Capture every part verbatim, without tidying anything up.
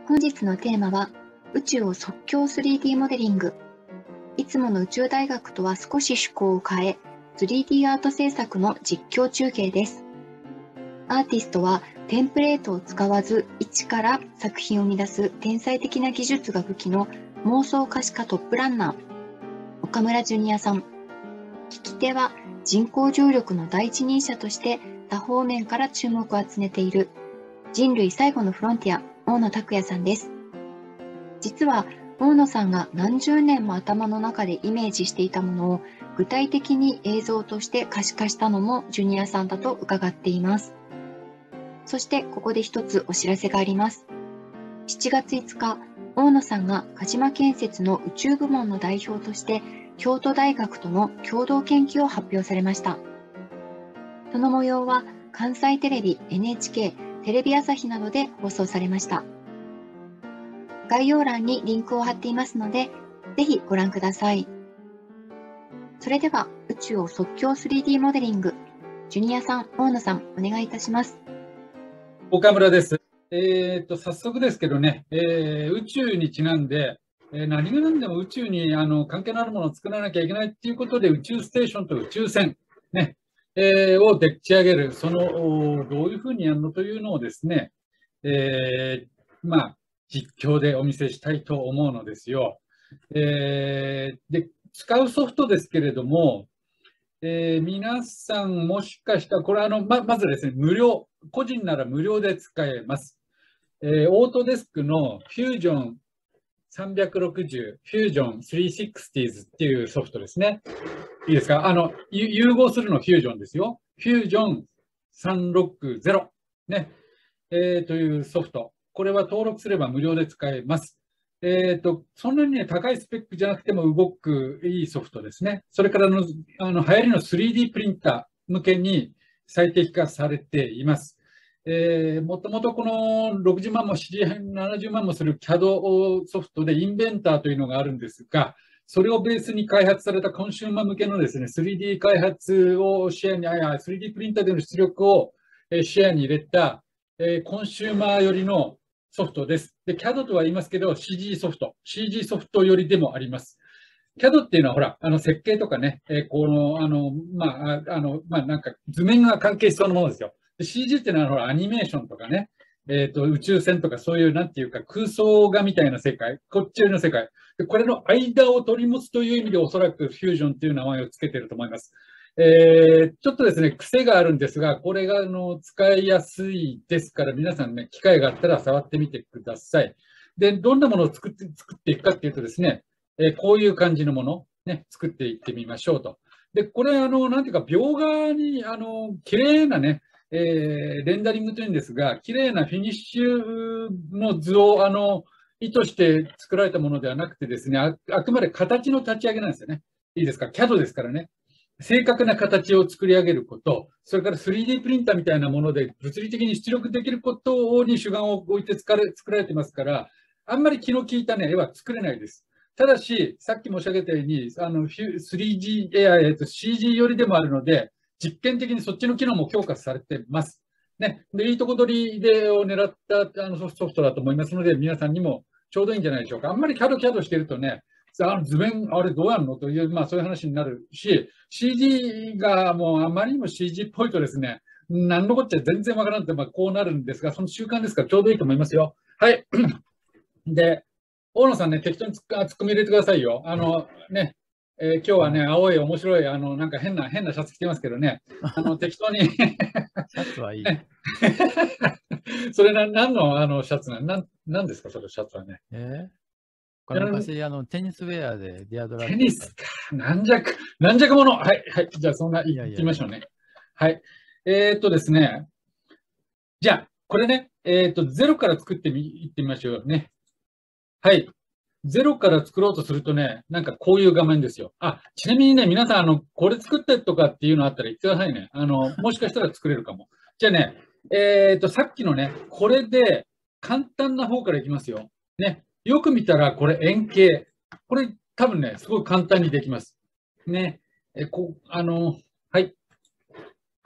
本日のテーマは宇宙を即興 スリーディー モデリング。いつもの宇宙大学とは少し趣向を変え、スリーディー アート制作の実況中継です。アーティストはテンプレートを使わず一から作品を生み出す天才的な技術が武器の妄想可視化トップランナー、岡村ジュニアさん。聞き手は人工重力の第一人者として多方面から注目を集めている人類最後のフロンティア、大野拓也さんです。実は大野さんが何十年も頭の中でイメージしていたものを具体的に映像として可視化したのもジュニアさんだと伺っています。そしてここで一つお知らせがあります。しちがついつか、大野さんが鹿島建設の宇宙部門の代表として京都大学との共同研究を発表されました。その模様は関西テレビ、エヌエイチケー、テレビ朝日などで放送されました。概要欄にリンクを貼っていますので、ぜひご覧ください。それでは宇宙を即興 スリーディー モデリング、ジュニアさん、大野さん、お願いいたします。 岡村です。えー、と早速ですけどね、えー、宇宙にちなんで、えー、何が何でも宇宙にあの関係のあるものを作らなきゃいけないということで、宇宙ステーションと宇宙船、ねえー、をでっち上げる、そのどういうふうにやるのというのをですね、えー、まあ、実況でお見せしたいと思うのですよ。えー、で使うソフトですけれども、えー、皆さんもしかしたら、これあの ま, まずですね、無料、個人なら無料で使えます。えー、オートデスクの Fusion さんびゃくろくじゅう、Fusion さんびゃくろくじゅうっていうソフトですね。いいですか？あの、融合するの Fusion ですよ。Fusion さんびゃくろくじゅう、ねえー、というソフト。これは登録すれば無料で使えます。えーと、そんなに、ね、高いスペックじゃなくても動くいいソフトですね。それからの、あの流行りの スリーディー プリンター向けに最適化されています。えー、もともとこのろくじゅうまんもななじゅうまんもする キャド ソフトでインベンターというのがあるんですが、それをベースに開発されたコンシューマー向けのですね、スリーディー 開発を視野に、あ、スリーディー プリンターでの出力を視野に入れた、えー、コンシューマー寄りのソフトです。で、キャド とは言いますけど、シージー ソフト、シージー ソフト寄りでもあります。キャド っていうのは、ほら、あの設計とかね、えー、この、あの、まあ、あの、まあ、なんか図面が関係しそうなものですよ。で シージー っていうのは、ほら、アニメーションとかね、えっと、宇宙船とかそういう、なんていうか、空想画みたいな世界、こっち寄りの世界。で、これの間を取り持つという意味で、おそらくフュージョンっていう名前をつけていると思います。えー、ちょっとですね、癖があるんですが、これがあの使いやすいですから、皆さんね、機会があったら触ってみてください。で、どんなものを作って、作っていくかっていうとですね、えー、こういう感じのもの、ね、作っていってみましょうと。で、これ、あの、なんていうか、描画に、あの、綺麗なね、えー、レンダリングというんですが、綺麗なフィニッシュの図を、あの、意図して作られたものではなくてですね、あ、あくまで形の立ち上げなんですよね。いいですか？ キャド ですからね。正確な形を作り上げること、それから スリーディー プリンターみたいなもので物理的に出力できることに主眼を置いて作られてますから、あんまり気の利いた、ね、絵は作れないです。ただし、さっき申し上げたように、あの スリージー、えー、シージー 寄りでもあるので、実験的にそっちの機能も強化されてます。ね、でいいとこ取りでを狙ったあのソフトだと思いますので、皆さんにもちょうどいいんじゃないでしょうか。あんまりキャドキャドしてるとね、あの図面、あれどうやるのという、まあそういう話になるし、シージー がもうあまりにも シージー っぽいとですね、何のこっちゃ全然わからんって、まあこうなるんですが、その習慣ですからちょうどいいと思いますよ。はい。で、大野さんね、適当にツッコミ入れてくださいよ。あのね、えー、今日はね、青い面白い、あの、なんか変な、変なシャツ着てますけどね、あの、適当にシャツはいい。 それな、何のあのシャツなの？なん、なんですか、それシャツはね。 えー、昔、あの、テニスウェアでディアドラ。 テニスか。軟弱、軟弱者。はい、はい。じゃあ、そんな、いってみましょうね。はい。えー、っとですね。じゃあ、これね、えー、っと、ゼロから作ってみ、いってみましょうね。はい。ゼロから作ろうとするとね、なんかこういう画面ですよ。あ、ちなみにね、皆さん、あの、これ作ってとかっていうのあったら言ってくださいね。あの、もしかしたら作れるかも。じゃあね、えー、っと、さっきのね、これで簡単な方からいきますよ。ね。よく見たら、これ円形。これ多分ね、すごい簡単にできます。ね。え、こう、あの、はい。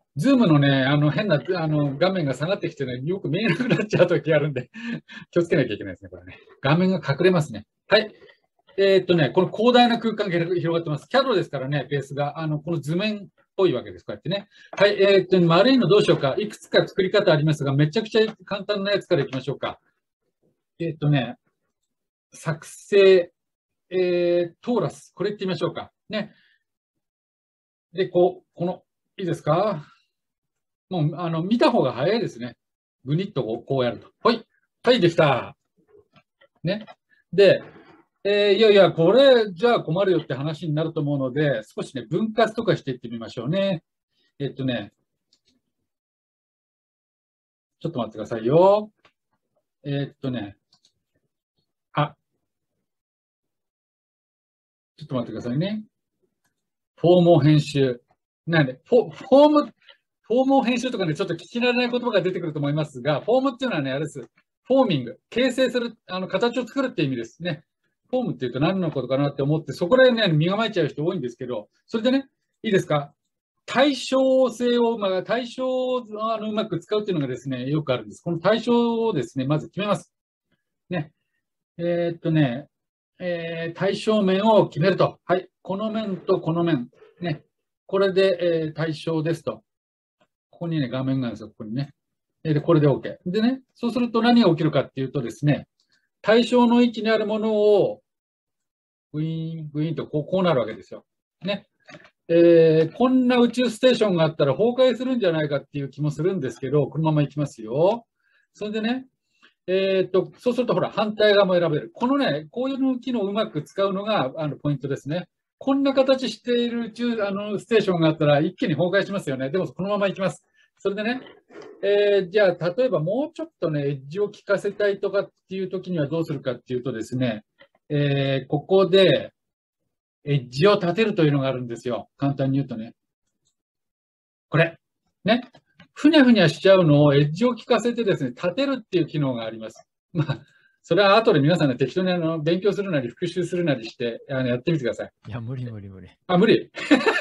ズームのね、あの変なあの画面が下がってきてね、よく見えなくなっちゃうときあるんで、気をつけなきゃいけないですね、これね。画面が隠れますね。はい。えーっとね、この広大な空間が広がってます。キャドですからね、ベースが。あの、この図面っぽいわけです。こうやってね。はい。えーっと、丸いのどうしようか。いくつか作り方ありますが、めちゃくちゃ簡単なやつからいきましょうか。えーっとね、作成、えー、トーラス。これ言ってみましょうか。ね。で、こう、この、いいですか？もう、あの、見た方が早いですね。ぐにっとこう、こうやると。はい。はい、できた。ね。で、えー、いやいや、これじゃあ困るよって話になると思うので、少しね、分割とかしていってみましょうね。えっとね、ちょっと待ってくださいよ。えっとね、あ、ちょっと待ってくださいね。フォームを編集。なんで、フォ、フォーム、フォームを編集とかね、ちょっと聞き慣れない言葉が出てくると思いますが、フォームっていうのはね、あれです。フォーミング。形成する、あの、形を作るっていう意味ですね。フォームっていうと何のことかなって思って、そこら辺ね、身構えちゃう人多いんですけど、それでね、いいですか？対称性を、まあ、対象をあのうまく使うっていうのがですね、よくあるんです。この対象をですね、まず決めます。ね。えーっとね、えー対象面を決めると。はい。この面とこの面。ね。これで、えー対象ですと。ここにね、画面があるんですよ。ここにね。で、これで OK。でね、そうすると何が起きるかっていうとですね、対象の位置にあるものを、グイーン、グイーンとこうこうなるわけですよ。ね。えー、こんな宇宙ステーションがあったら崩壊するんじゃないかっていう気もするんですけど、このまま行きますよ。それでね、えー、っと、そうするとほら、反対側も選べる。このね、こういう機能をうまく使うのがあのポイントですね。こんな形している宇宙あのステーションがあったら一気に崩壊しますよね。でも、このまま行きます。それでね、えー、じゃあ、例えばもうちょっとね、エッジを効かせたいとかっていう時にはどうするかっていうとですね、えー、ここで、エッジを立てるというのがあるんですよ。簡単に言うとね。これ。ね。ふにゃふにゃしちゃうのをエッジを効かせてですね、立てるっていう機能があります。まあ、それは後で皆さんね、適当にあの勉強するなり復習するなりしてあのやってみてください。 いや、無理無理無理。 あ、無理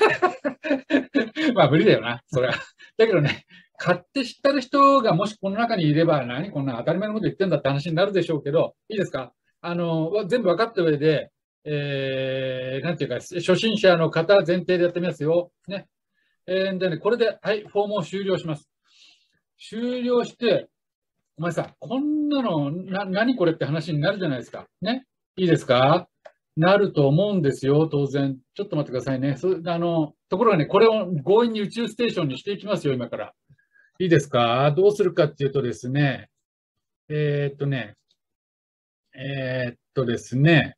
まあ無理だよな、それは。だけどね、買って知ってる人がもしこの中にいれば、何こんな当たり前のこと言ってんだって話になるでしょうけど、いいですか？あの、全部分かった上で、えー、なんていうか、初心者の方前提でやってみますよ。ね。えー、でね、これで、はい、フォームを終了します。終了して、お前さ、こんなの、な、何これって話になるじゃないですか。ね。いいですか？なると思うんですよ、当然。ちょっと待ってくださいね。そあの、ところがね、これを強引に宇宙ステーションにしていきますよ、今から。いいですか？どうするかっていうとですね、えー、っとね、えー、っとですね、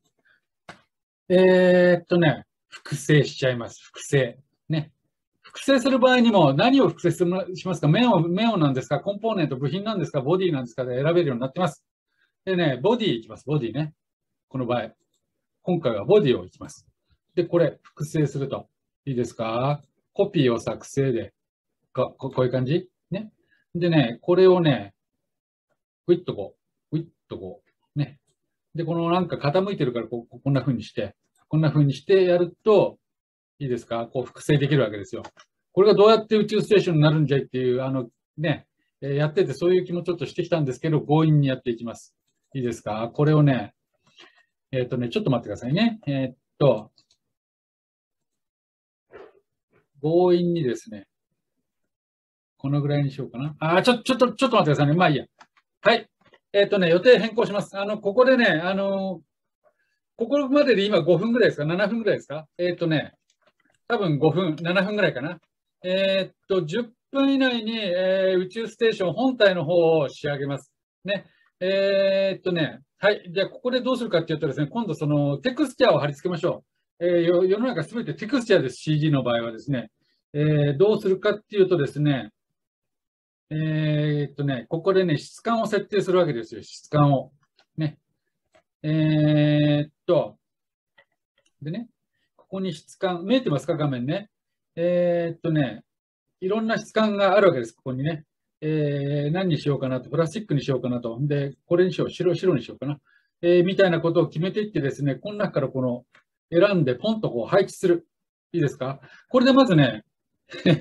えー、っとね、複製しちゃいます、複製。ね。複製する場合にも何を複製しますか？面を、面をなんですか？コンポーネント、部品なんですか？ボディなんですか？で選べるようになってます。でね、ボディいきます、ボディね。この場合。今回はボディをいきます。で、これ、複製すると。いいですか？コピーを作成で、ここういう感じね。でね、これをね、ウィッとこう、ウィッとこう、ね。で、このなんか傾いてるからこう、こんな風にして、こんな風にしてやると、いいですか？こう複製できるわけですよ。これがどうやって宇宙ステーションになるんじゃいっていう、あの、ね、やっててそういう気もちょっとしてきたんですけど、強引にやっていきます。いいですか？これをね、えっとね、ちょっと待ってくださいね。えっと、強引にですね、このぐらいにしようかな。あ、ちょ、ちょっと、ちょっと待ってくださいね。まあいいや。はい。えっとね、予定変更します。あの、ここでね、あの、ここまでで今ごふんぐらいですか？ なな 分ぐらいですか？えっとね、多分ごふん、ななふんぐらいかな。えっと、じゅっぷん以内に、えー、宇宙ステーション本体の方を仕上げます。ね。えっとね、はい。じゃあ、ここでどうするかっていうとですね、今度そのテクスチャーを貼り付けましょう。えー、世の中すべてテクスチャーです。シージー の場合はですね。えー、どうするかっていうとですね、えー、っとね、ここでね、質感を設定するわけですよ。質感を。ね。えー、っと、でね、ここに質感、見えてますか、画面ね。えー、っとね、いろんな質感があるわけです、ここにね。えー、何にしようかなと、プラスチックにしようかなと。で、これにしよう、白、白にしようかな。えー、みたいなことを決めていってですね、この中からこの選んで、ポンとこう配置する。いいですか？これでまずね、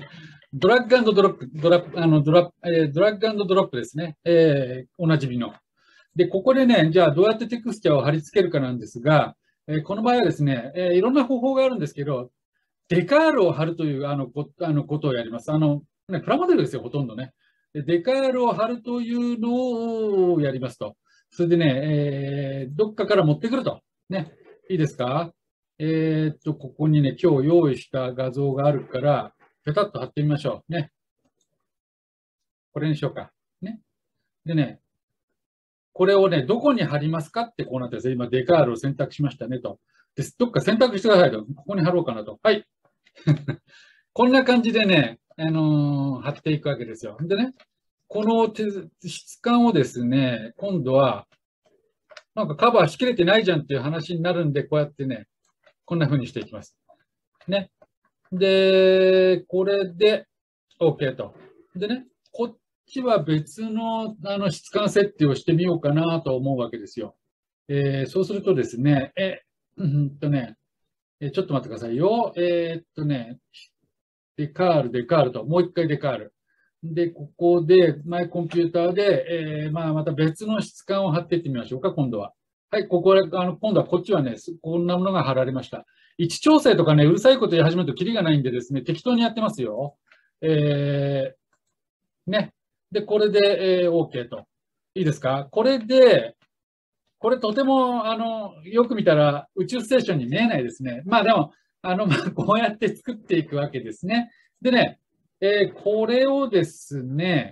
ドラッグドロップ、ドラあのドラえー、ドラッグドロップですね。えー、おなじみの。で、ここでね、じゃあどうやってテクスチャーを貼り付けるかなんですが、えー、この場合はですね、えー、いろんな方法があるんですけど、デカールを貼るというあのこあのことをやります。あの、ね、プラモデルですよ、ほとんどね。でデカールを貼るというのをやりますと。それでね、えー、どっかから持ってくると。ね、いいですか？えー、っと、ここにね、今日用意した画像があるから、ペタッと貼ってみましょう。ね。これにしようか。ね。でね、これをね、どこに貼りますかってこうなってですね、今、デカールを選択しましたねと。でどっか選択してくださいと。ここに貼ろうかなと。はい。こんな感じでね、あのー貼っていくわけですよ。でね、この質感をですね、今度は、なんかカバーしきれてないじゃんっていう話になるんで、こうやってね、こんな風にしていきます。ね。で、これで OK と。でね、こっちは別のあの質感設定をしてみようかなと思うわけですよ。えー、そうするとですね、え、うんとね、えちょっと待ってくださいよ。えー、っとね、デカール、デカールと、もう一回デカール。で、ここで、マイコンピューターで、えー、まあ、また別の質感を貼っていってみましょうか、今度は。はい、ここあの今度はこっちはね、こんなものが貼られました。位置調整とかね、うるさいこと言い始めるとキリがないんでですね、適当にやってますよ。えー、ね。で、これで、えー、OK と。いいですか？これで、これとても、あの、よく見たら宇宙ステーションに見えないですね。まあでも、あの、まあ、こうやって作っていくわけですね。でね、えー、これをですね、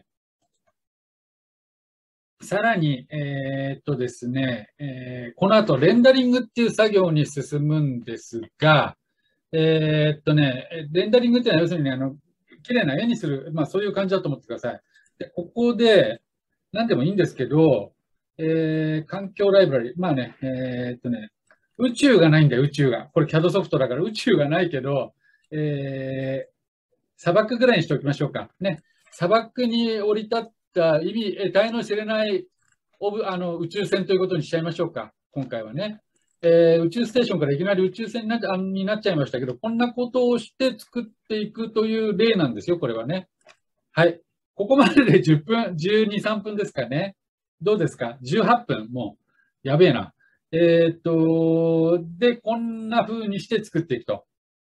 さらに、えー、っとですね、えー、この後レンダリングっていう作業に進むんですが、えー、っとね、レンダリングっていうのは要するに、あの、綺麗な絵にする、まあそういう感じだと思ってください。で、ここで、何でもいいんですけど、えー、環境ライブラリ、まあね、えー、っとね、宇宙がないんだよ、宇宙が。これ キャド ソフトだから宇宙がないけど、えー、砂漠ぐらいにしておきましょうか。ね。砂漠に降り立った意味、え、大の知れないオブあの宇宙船ということにしちゃいましょうか。今回はね。えー、宇宙ステーションからいきなり宇宙船になっあになっちゃいましたけど、こんなことをして作っていくという例なんですよ、これはね。はい。ここまででじゅっぷん、じゅうに、さんぷんですかね。どうですか？ じゅうはっぷん。もう、やべえな。えーっと、で、こんな風にして作っていくと。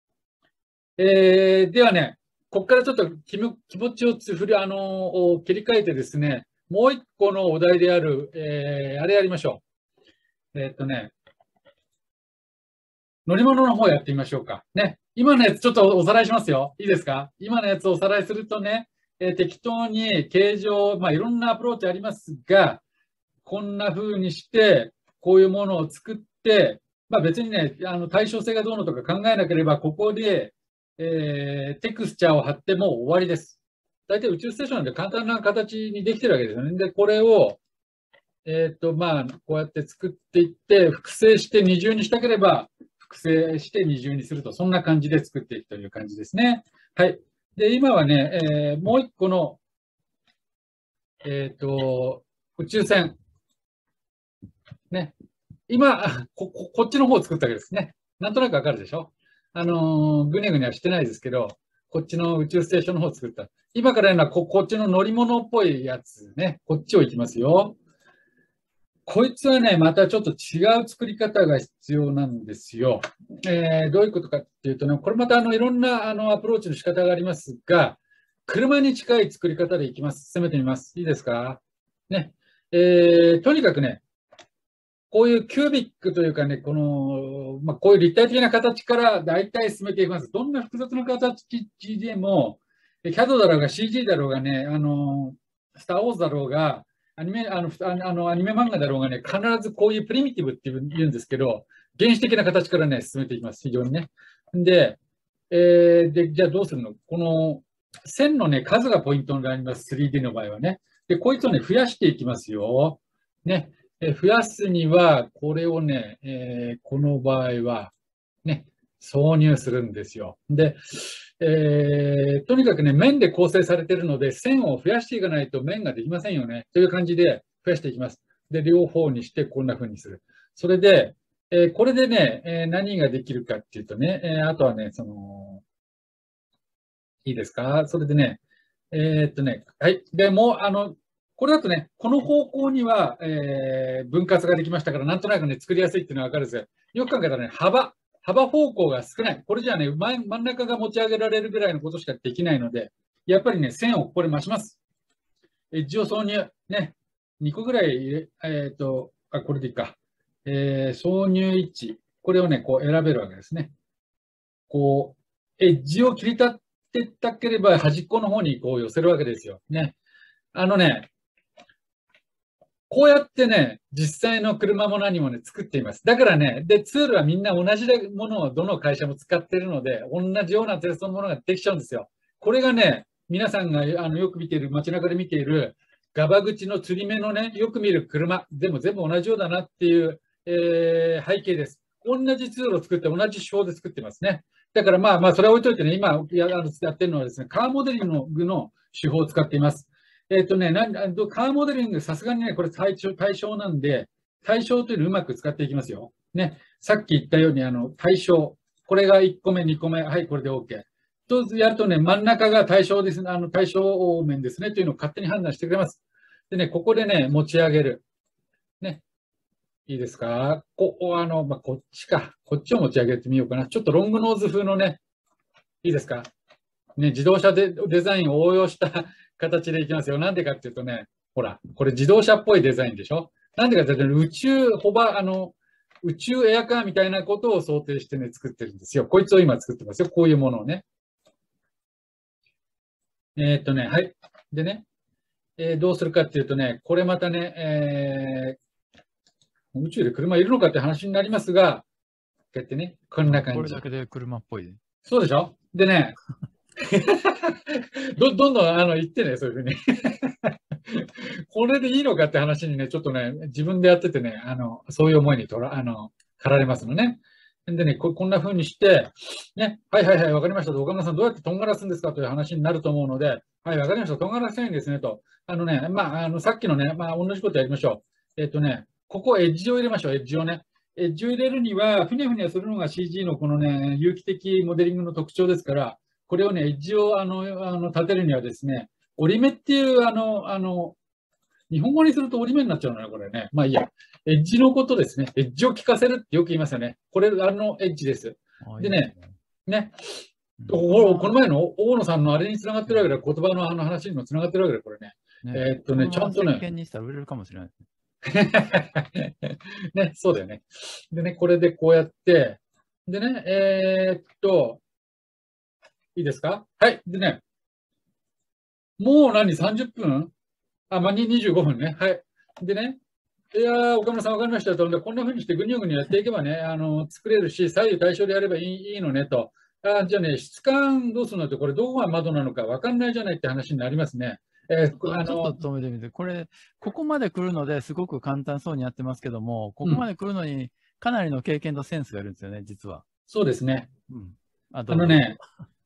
えー、ではね、ここからちょっと気も気持ちをつ振り、あの切り替えてですね、もう一個のお題である、えー、あれやりましょう。えーっとね、乗り物の方やってみましょうか。ね。今のやつちょっとおさらいしますよ。いいですか？今のやつをおさらいするとね、えー適当に形状、まあいろんなアプローチありますが、こんな風にして、こういうものを作って、まあ別にね、あの対称性がどうのとか考えなければ、ここで、えーテクスチャーを貼ってもう終わりです。大体宇宙ステーションなんで簡単な形にできてるわけですよね。で、これを、えっと、まあ、こうやって作っていって、複製して二重にしたければ、複製して二重にすると、そんな感じで作っていくという感じですね。はい。で、今はね、えーもう一個の、えっと、宇宙船。ね。今、こ、ここっちの方を作ったわけですね。なんとなくわかるでしょ？あのーぐにゃぐにゃしてないですけど、こっちの宇宙ステーションの方を作った。今からやるのはこ、こっちの乗り物っぽいやつね。こっちを行きますよ。こいつはね、またちょっと違う作り方が必要なんですよ。えーどういうことかっていうとね、これまたあのいろんなあのアプローチの仕方がありますが、車に近い作り方でいきます。進めてみます。いいですか？ね。えーとにかくね、こういうキュービックというかね、この、まあ、こういう立体的な形から大体進めていきます。どんな複雑な形でも、キャド だろうが シージー だろうがね、あの、スター・ウォーズだろうが、アニメ、あの、あのアニメ漫画だろうがね、必ずこういうプリミティブって言うんですけど、原始的な形からね、進めていきます。非常にね。で、えーで、じゃあどうするの？この線のね、数がポイントになります。スリーディー の場合はね。で、こいつをね、増やしていきますよ。ね。え増やすには、これをね、えーこの場合は、ね、挿入するんですよ。で、えーとにかくね、面で構成されているので、線を増やしていかないと面ができませんよね。という感じで増やしていきます。で、両方にしてこんな風にする。それで、えーこれでね、えー何ができるかっていうとね、えーあとはね、その、 いいですか？それでね、えーっとね、はい。で、もう、あの、これだとね、この方向には、えー分割ができましたから、なんとなくね、作りやすいっていうのはわかるんですよ。よく考えたらね、幅、幅方向が少ない。これじゃあね、前真ん中が持ち上げられるぐらいのことしかできないので、やっぱりね、線をここで増します。エッジを挿入、ね、にこぐらい入れ、えーっと、あ、これでいいか。えー挿入位置。これをね、こう選べるわけですね。こう、エッジを切り立ってたければ端っこの方にこう寄せるわけですよ。ね。あのね、こうやってね、実際の車も何もね、作っています。だからね、で、ツールはみんな同じものをどの会社も使っているので、同じようなテストのものができちゃうんですよ。これがね、皆さんがあのよく見ている、街中で見ている、ガバ口の釣り目のね、よく見る車、でも全部同じようだなっていう、えー背景です。同じツールを作って、同じ手法で作ってますね。だからまあまあ、それは置いといてね、今やあのやってるのはですね、カーモデリングの手法を使っています。えっとね、なんカーモデリング、さすがにね、これ対象対象なんで、対象というのをうまく使っていきますよ。ね、さっき言ったように、あの、対象。これがいっこめ、にこめ。はい、これで OK。とやるとね、真ん中が対象ですね、あの、対象面ですね、というのを勝手に判断してくれます。でね、ここでね、持ち上げる。ね。いいですか？ここ、あの、まあ、こっちか。こっちを持ち上げてみようかな。ちょっとロングノーズ風のね、いいですか？ね、自動車でデザインを応用した形でいきますよ。なんでかっていうとね、ほら、これ自動車っぽいデザインでしょ？なんでかっていうと、宇宙ホバー、あの、宇宙エアカーみたいなことを想定してね、作ってるんですよ。こいつを今作ってますよ。こういうものをね。えーっとね、はい。でね、えーどうするかっていうとね、これまたね、えー宇宙で車いるのかって話になりますが、こうやってね、こんな感じ。 これだけで車っぽいね。 そうでしょ？でね、どどんどんあの言ってね、そういうふうに。これでいいのかって話にね、ちょっとね、自分でやっててね、あの、そういう思いにとら、あの、駆られますのね。でね、ここんな風にして、ね、はいはいはい、わかりましたと、岡村さんどうやってとんがらすんですかという話になると思うので、はい、わかりました、とんがらせないんですねと。あのね、まあ、あの、さっきのね、まあ、同じことやりましょう。えっとね、ここエッジを入れましょう、エッジをね。エッジを入れるには、ふにゃふにゃするのが シージー のこのね、有機的モデリングの特徴ですから、これをね、エッジをあの、あの立てるにはですね、折り目っていう、あの、あの、日本語にすると折り目になっちゃうのね、これね。まあいいや。エッジのことですね。エッジを効かせるってよく言いますよね。これ、あのエッジです。でね、ね、この前の大野さんのあれにつながってるわけだ。言葉のあの話にもつながってるわけだ、これね。ねえー、っとね、ちゃんとね。 石鹸にしたら売れるかもしれない。 ね、そうだよね。でね、これでこうやって、でね、えー、っと、いいですか？はい。でね、もう何 ?さんじゅっ 分あ、まあ、にじゅうごふんね。はい。でね、いやー、岡村さん分かりましたと。こんな風にしてぐにゅぐにゅやっていけばね、あの、作れるし、左右対称でやればいいいいのねと。あ、じゃあね、質感どうするのって、これどこが窓なのか分かんないじゃないって話になりますね。えー、あのちょっと止めてみて、これ、ここまで来るのですごく簡単そうにやってますけども、ここまで来るのにかなりの経験とセンスがいるんですよね、実は。 そうですね。 うん、あ, あのね、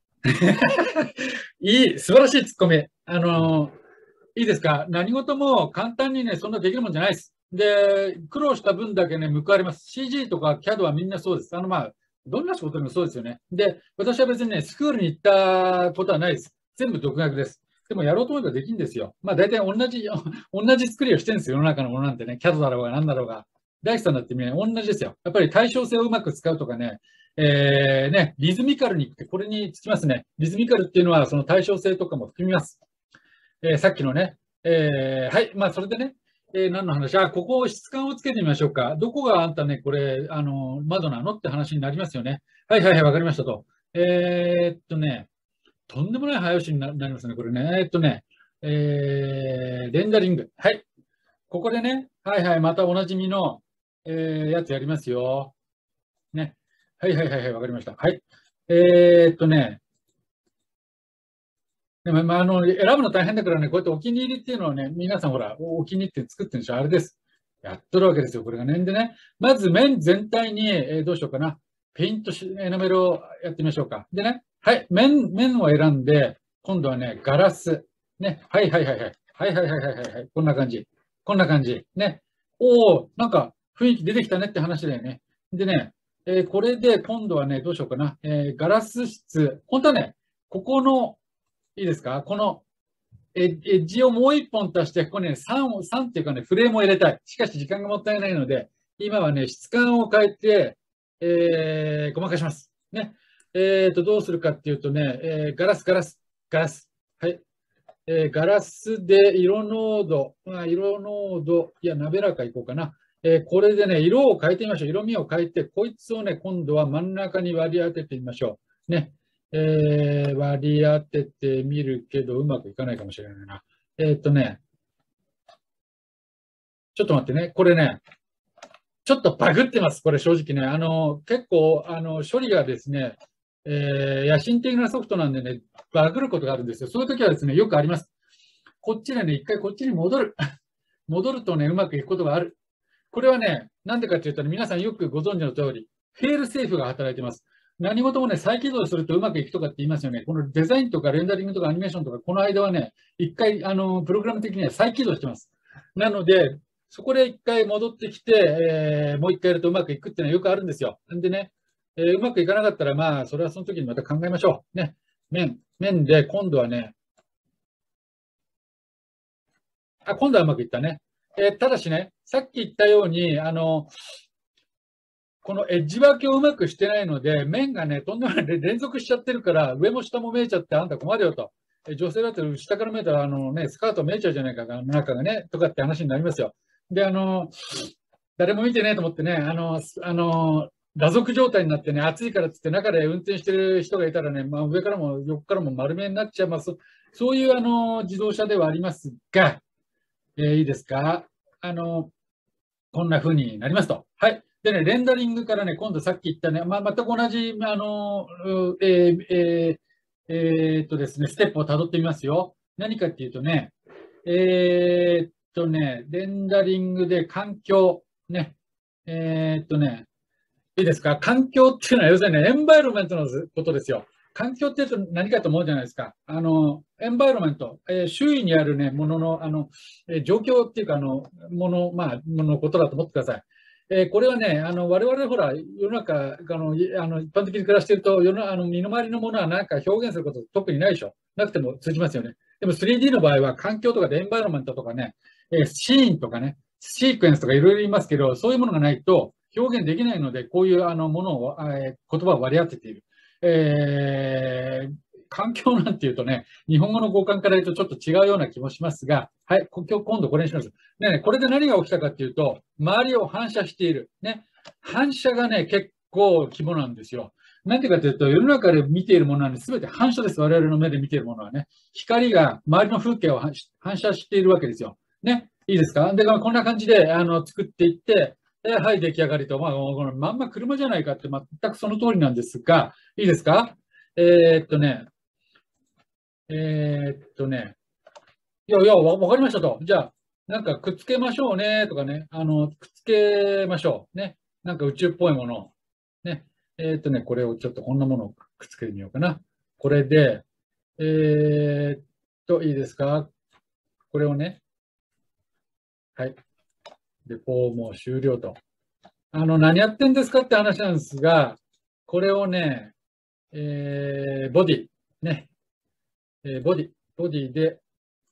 いい、素晴らしいツッコミ。あの、いいですか？何事も簡単にね、そんなできるもんじゃないです。で、苦労した分だけね、報われます。シージー とか キャド はみんなそうです。あの、まあ、どんな仕事でもそうですよね。で、私は別にね、スクールに行ったことはないです。全部独学です。でもやろうと思えばできるんですよ。まあ大体同じ、同じ作りをしてるんですよ。世の中のものなんてね。キャド だろうが何だろうが。大工さんだってね、同じですよ。やっぱり対称性をうまく使うとかね、えー、ね、リズミカルに行って、これにつきますね。リズミカルっていうのはその対称性とかも含みます。えー、さっきのね、えー、はい、まあそれでね、えー、何の話？あ、ここを質感をつけてみましょうか。どこがあんたね、これ、あの、窓なのって話になりますよね。はいはいはい、わかりましたと。えー、っとね、とんでもない早押しになりますね、これね。えー、っとね、えー、レンダリング。はい。ここでね、はいはい、またおなじみの、えー、やつやりますよ。ね。はいはいはいはい、わかりました。はい。えー、っとね、でも、まあ、あの、選ぶの大変だからね、こうやってお気に入りっていうのはね、皆さんほら、お気に入りって作ってるんでしょ？あれです。やっとるわけですよ、これがね。でね、まず面全体に、えーどうしようかな。ペイントし、エナメルをやってみましょうか。でね、はい、面、面を選んで、今度はね、ガラス。ね、はいはいはいはい。はいはいはいはいはいはい。こんな感じ。こんな感じ。ね。おお、なんか雰囲気出てきたねって話だよね。でね、えーこれで今度はね、どうしようかな。えーガラス質。本当はね、ここのいいですか？このエッジをもう一本足して、ここにね、さんを、さんっていうかね、フレームを入れたい。しかし時間がもったいないので、今はね、質感を変えて、えー、ごまかします。ね。えーと、どうするかっていうとね、えー、ガラス、ガラス、ガラス。はい。えー、ガラスで色濃度、まあ、色濃度、いや、滑らかいこうかな。えー、これでね、色を変えてみましょう。色味を変えて、こいつをね、今度は真ん中に割り当ててみましょう。ね。えー、割り当ててみるけど、うまくいかないかもしれないな。えーっとね、ちょっと待ってね。これね、ちょっとバグってます。これ正直ね。あの、結構、あの、処理がですね、えー、野心的なソフトなんでね、バグることがあるんですよ。そういう時はですね、よくあります。こっちでね、一回こっちに戻る。戻るとね、うまくいくことがある。これはね、なんでかっていうとね、皆さんよくご存知の通り、フェールセーフが働いてます。何事もね、再起動するとうまくいくとかって言いますよね。このデザインとかレンダリングとかアニメーションとか、この間はね、一回、あの、プログラム的には再起動してます。なので、そこで一回戻ってきて、えー、もう一回やるとうまくいくっていうのはよくあるんですよ。んでね、えー、うまくいかなかったら、まあ、それはその時にまた考えましょう。ね。面、面で、今度はね、あ、今度はうまくいったね。えーただしね、さっき言ったように、あの、このエッジ分けをうまくしてないので、面がね、とんでもない連続しちゃってるから、上も下も見えちゃって、あんた困るよと。え女性だったら下から見えたら、あのね、スカート見えちゃうじゃないか、中がね、とかって話になりますよ。で、あの、誰も見てねえと思ってね、あの、あの、裸族状態になってね、暑いからっつって中で運転してる人がいたらね、まあ、上からも横からも丸見えになっちゃいます。そういうあの自動車ではありますが、えーいいですか？あの、こんな風になりますと。はい。でね、レンダリングからね、今度さっき言ったね、まあ、全く同じ、あの、うえーえーえーっとですね、ステップをたどってみますよ。何かっていうとね、えーっとね、レンダリングで環境、ね、えーっとね、いいですか？環境っていうのは要するにね、エンバイロメントのことですよ。環境って言うと何かと思うじゃないですか。あの、エンバイロメント、えー周囲にあるね、ものの、あの、えー状況っていうか、あの、もの、まあ、もののことだと思ってください。えーこれはね、あの、我々ほら、世の中、あの、いあの一般的に暮らしていると、世のあの身の回りのものは何か表現すること特にないでしょ。なくても通じますよね。でも スリーディー の場合は、環境とかでエンバイロメントとかね、えーシーンとかね、シークエンスとかいろいろ言いますけど、そういうものがないと表現できないので、こういうあのものを、えー言葉を割り当てている。えー環境なんていうとね、日本語の語感から言うとちょっと違うような気もしますが、はい、今日今度これにします。ねね、これで何が起きたかっていうと、周りを反射している。ね、反射がね、結構肝なんですよ。なんていうかというと、世の中で見ているものは、ね、全て反射です。我々の目で見ているものはね。光が周りの風景を反反射しているわけですよ。ね、いいですか？で、こんな感じであの作っていって、ではい、出来上がりと。まあ、このまんま車じゃないかって、全くその通りなんですが、いいですか？えーっとね、えーっとね、いやいや、わわかりましたと。じゃあ、なんかくっつけましょうねとかね、あの、くっつけましょう。ね。なんか宇宙っぽいものを。ね。えーっとね、これをちょっとこんなものをくっつけてみようかな。これで、えーっと、いいですか？これをね、はい。で、こうもう終了と。あの、何やってんですかって話なんですが、これをね、えー、ボディ、ね、えーボディ、ボディで、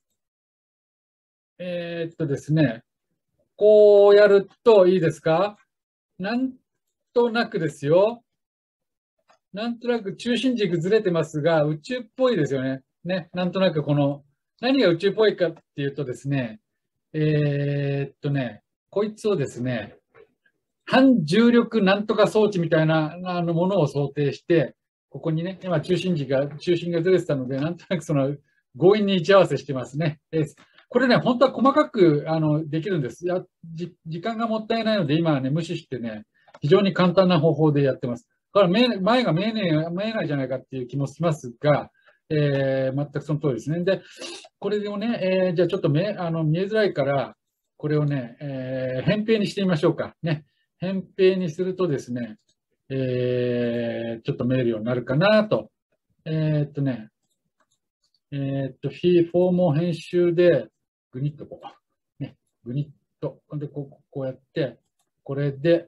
えーっとですね、こうやるといいですか？なんとなくですよ。なんとなく中心軸ずれてますが、宇宙っぽいですよね。ね、なんとなくこの、何が宇宙っぽいかっていうとですね、えーっとね、こいつをですね、反重力なんとか装置みたいなあのものを想定して、ここにね、今中心軸が、中心がずれてたので、なんとなくその強引に位置合わせしてますね。えこれね、本当は細かくあのできるんです。やじ時間がもったいないので、今はね、無視してね、非常に簡単な方法でやってます。だから前前が見えない、見えないじゃないかっていう気もしますが、えー、全くその通りですね。で、これをね、えーじゃあちょっと目あの見えづらいから、これをね、えー、扁平にしてみましょうか。ね。扁平にするとですね、えー、ちょっと見えるようになるかなと。えー、っとね、えー、っと、フィフォームを編集で、グニッとこう、ね、グニッと、でこうこうやって、これで、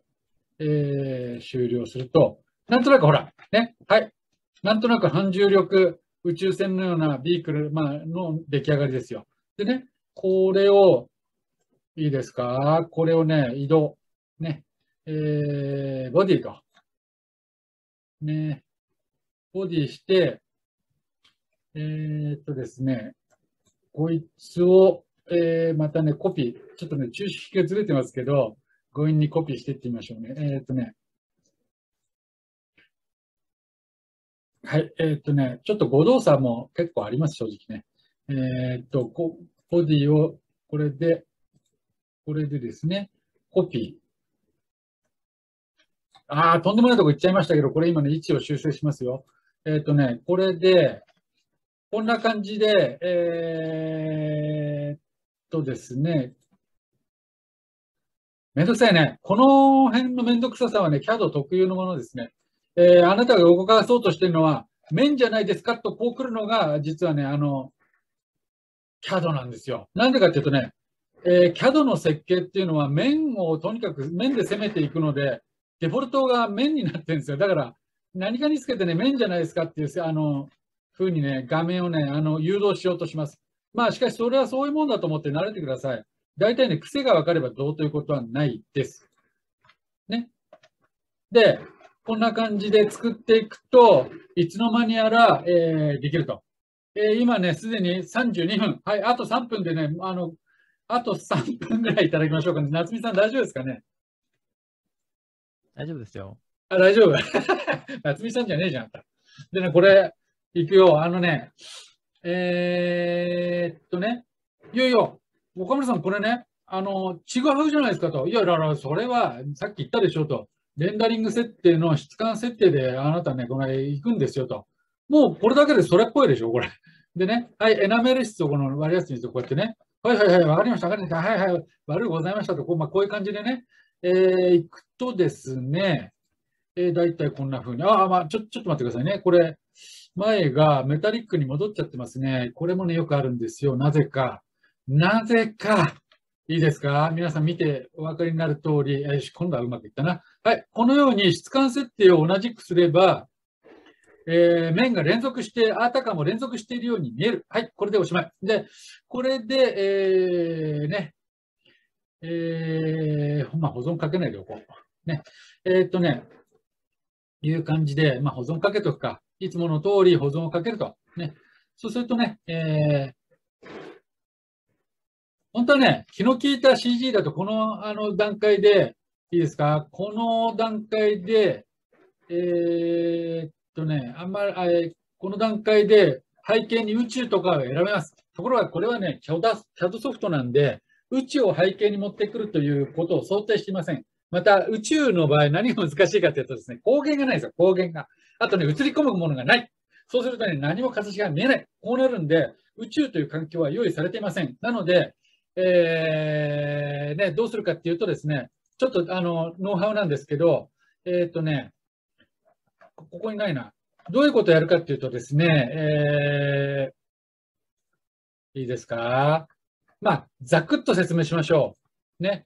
えー、終了すると、なんとなくほら、ね、はい、なんとなく反重力宇宙船のようなビークル、まあ、の出来上がりですよ。でね、これを、いいですか、これをね、移動、ね、えー、ボディと、ね、ボディして、えー、っとですね、こいつを、えー、またね、コピー、ちょっとね、抽式がずれてますけど、強引にコピーしていってみましょうね。えー、っとね、はい、えー、っとね、ちょっと誤動作も結構あります、正直ね。えー、っと、こボディを、これで、これでですね、コピー。ああ、とんでもないとこ行っちゃいましたけど、これ今ね、位置を修正しますよ。えー、っとね、これで、こんな感じで、えー、っとですね、めんどくさいね。この辺のめんどくささはね、キャド 特有のものですね。えー、あなたが動かそうとしているのは、面じゃないですかとこう来るのが、実はね、あの、キャド なんですよ。なんでかっていうとね、えー、キャド の設計っていうのは面をとにかく面で攻めていくので、デフォルトが面になってるんですよ。だから、何かにつけてね、面じゃないですかっていう、あの、ふうにね、画面をね、あの、誘導しようとします。まあ、しかしそれはそういうもんだと思って慣れてください。大体ね、癖が分かればどうということはないです。ね。で、こんな感じで作っていくと、いつの間にやら、えー、できると。えー、今ね、すでにさんじゅうにふん。はい、あとさんぷんでね、あの、あとさんぷんぐらいいただきましょうかね。夏美さん大丈夫ですかね？ 大丈夫ですよ。 あ、大丈夫。夏美さんじゃねえじゃん。でね、これ、いくよ。あのね、えー、っとね、いよいよ、岡村さん、これね、あの、違うじゃないですかと。いや、だから、それは、さっき言ったでしょと。レンダリング設定の質感設定で、あなたね、これ行くんですよと。もう、これだけでそれっぽいでしょ、これ。でね、はい、エナメル質をこの割りやすいんですよ、こうやってね。はいはいはい、わかりました、わかりました。はいはい、悪いございましたと。こう,、まあ、こういう感じでね、えー、行くとですね、えー、だいたいこんな風に。ああ、まあ、ちょ、ちょっと待ってくださいね。これ、前がメタリックに戻っちゃってますね。これもね、よくあるんですよ。なぜか。なぜか。いいですか？皆さん見てお分かりになる通り、えー、今度はうまくいったな。はい。このように質感設定を同じくすれば、えー、面が連続して、あたかも連続しているように見える。はい。これでおしまい。で、これで、えー、ね、えー、まあ、保存かけないでおこう。ね。えー、っとね、いう感じで、まあ、保存かけとくか。いつもの通り保存をかけると。ね。そうするとね、えー、本当はね、気の利いた シージー だと、このあの段階で、いいですか、この段階で、えー、っとね、あんまり、えこの段階で背景に宇宙とかを選べます。ところが、これはね、キャド ソフトなんで、宇宙を背景に持ってくるということを想定していません。また、宇宙の場合、何が難しいかというとですね、光源がないですよ、光源が。あとね、映り込むものがない。そうするとね、何も形が見えない。こうなるんで、宇宙という環境は用意されていません。なので、えーね、どうするかっていうとですね、ちょっとあのノウハウなんですけど、えっとね、ここにないな。どういうことをやるかっていうとですね、えー、いいですか？まあ、ざくっと説明しましょう。ね。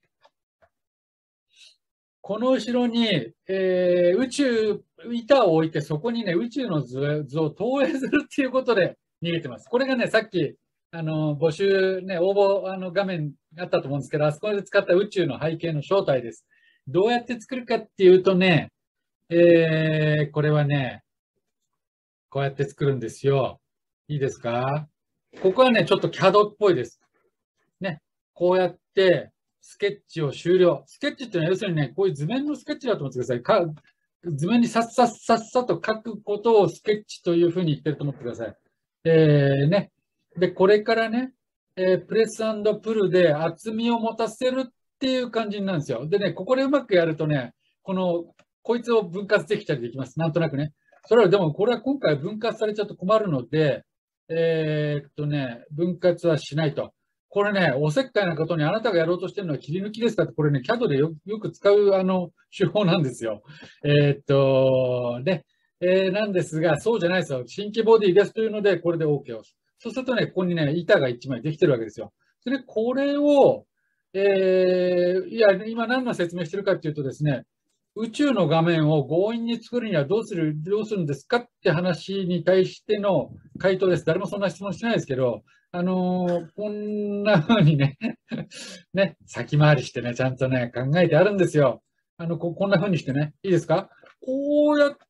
この後ろに、えー、宇宙、板を置いて、そこにね、宇宙の図、図を投影するっていうことで逃げてます。これがね、さっき、あの、募集ね、応募あの画面あったと思うんですけど、あそこで使った宇宙の背景の正体です。どうやって作るかっていうとね、えー、これはね、こうやって作るんですよ。いいですか？ここはね、ちょっと キャド っぽいです。ね。こうやって、スケッチを終了。スケッチっていうのは要するにね、こういう図面のスケッチだと思ってください。か図面にさっさっさっさと書くことをスケッチというふうに言ってると思ってください。えー、ね。で、これからね、えー、プレス&プルで厚みを持たせるっていう感じなんですよ。でね、ここでうまくやるとね、この、こいつを分割できたりできます。なんとなくね。それはでも、これは今回分割されちゃうと困るので、えー、っとね、分割はしないと。これね、おせっかいなことにあなたがやろうとしてるのは切り抜きですかって、これね、キャド でよよく使うあの手法なんですよ。えー、っと、ね、えー、なんですが、そうじゃないですよ。新規ボディですというので、これで OK を。そうするとね、ここにね、板がいちまいできてるわけですよ。それで、これを、えー、いや、今何の説明してるかっていうとですね、 宇宙の画面を強引に作るにはどうする、どうするんですかって話に対しての回答です。誰もそんな質問してないですけど、あのーこんな風にね、ね、先回りしてね、ちゃんとね、考えてあるんですよ。あの、こ、こんな風にしてね、いいですか？こうやって、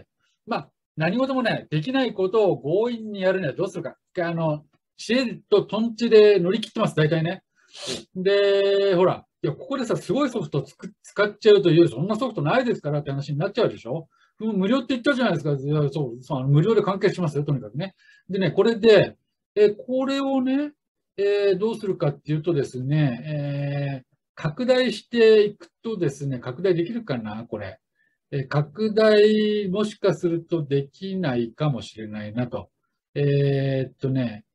まあ、何事もね、できないことを強引にやるにはどうするか。あの、知恵とトンチで乗り切ってます、大体ね。で、ほら、いや、ここでさ、すごいソフトをつく使っちゃうという、そんなソフトないですからって話になっちゃうでしょ。うん無料って言ったじゃないですか。いやそう、そう、あの無料で完結しますよ、とにかくね。でね、これで、えーこれをね、えーどうするかっていうとですね、えー拡大していくとですね、拡大できるかな、これ。えー拡大、もしかするとできないかもしれないなと。えーっとね、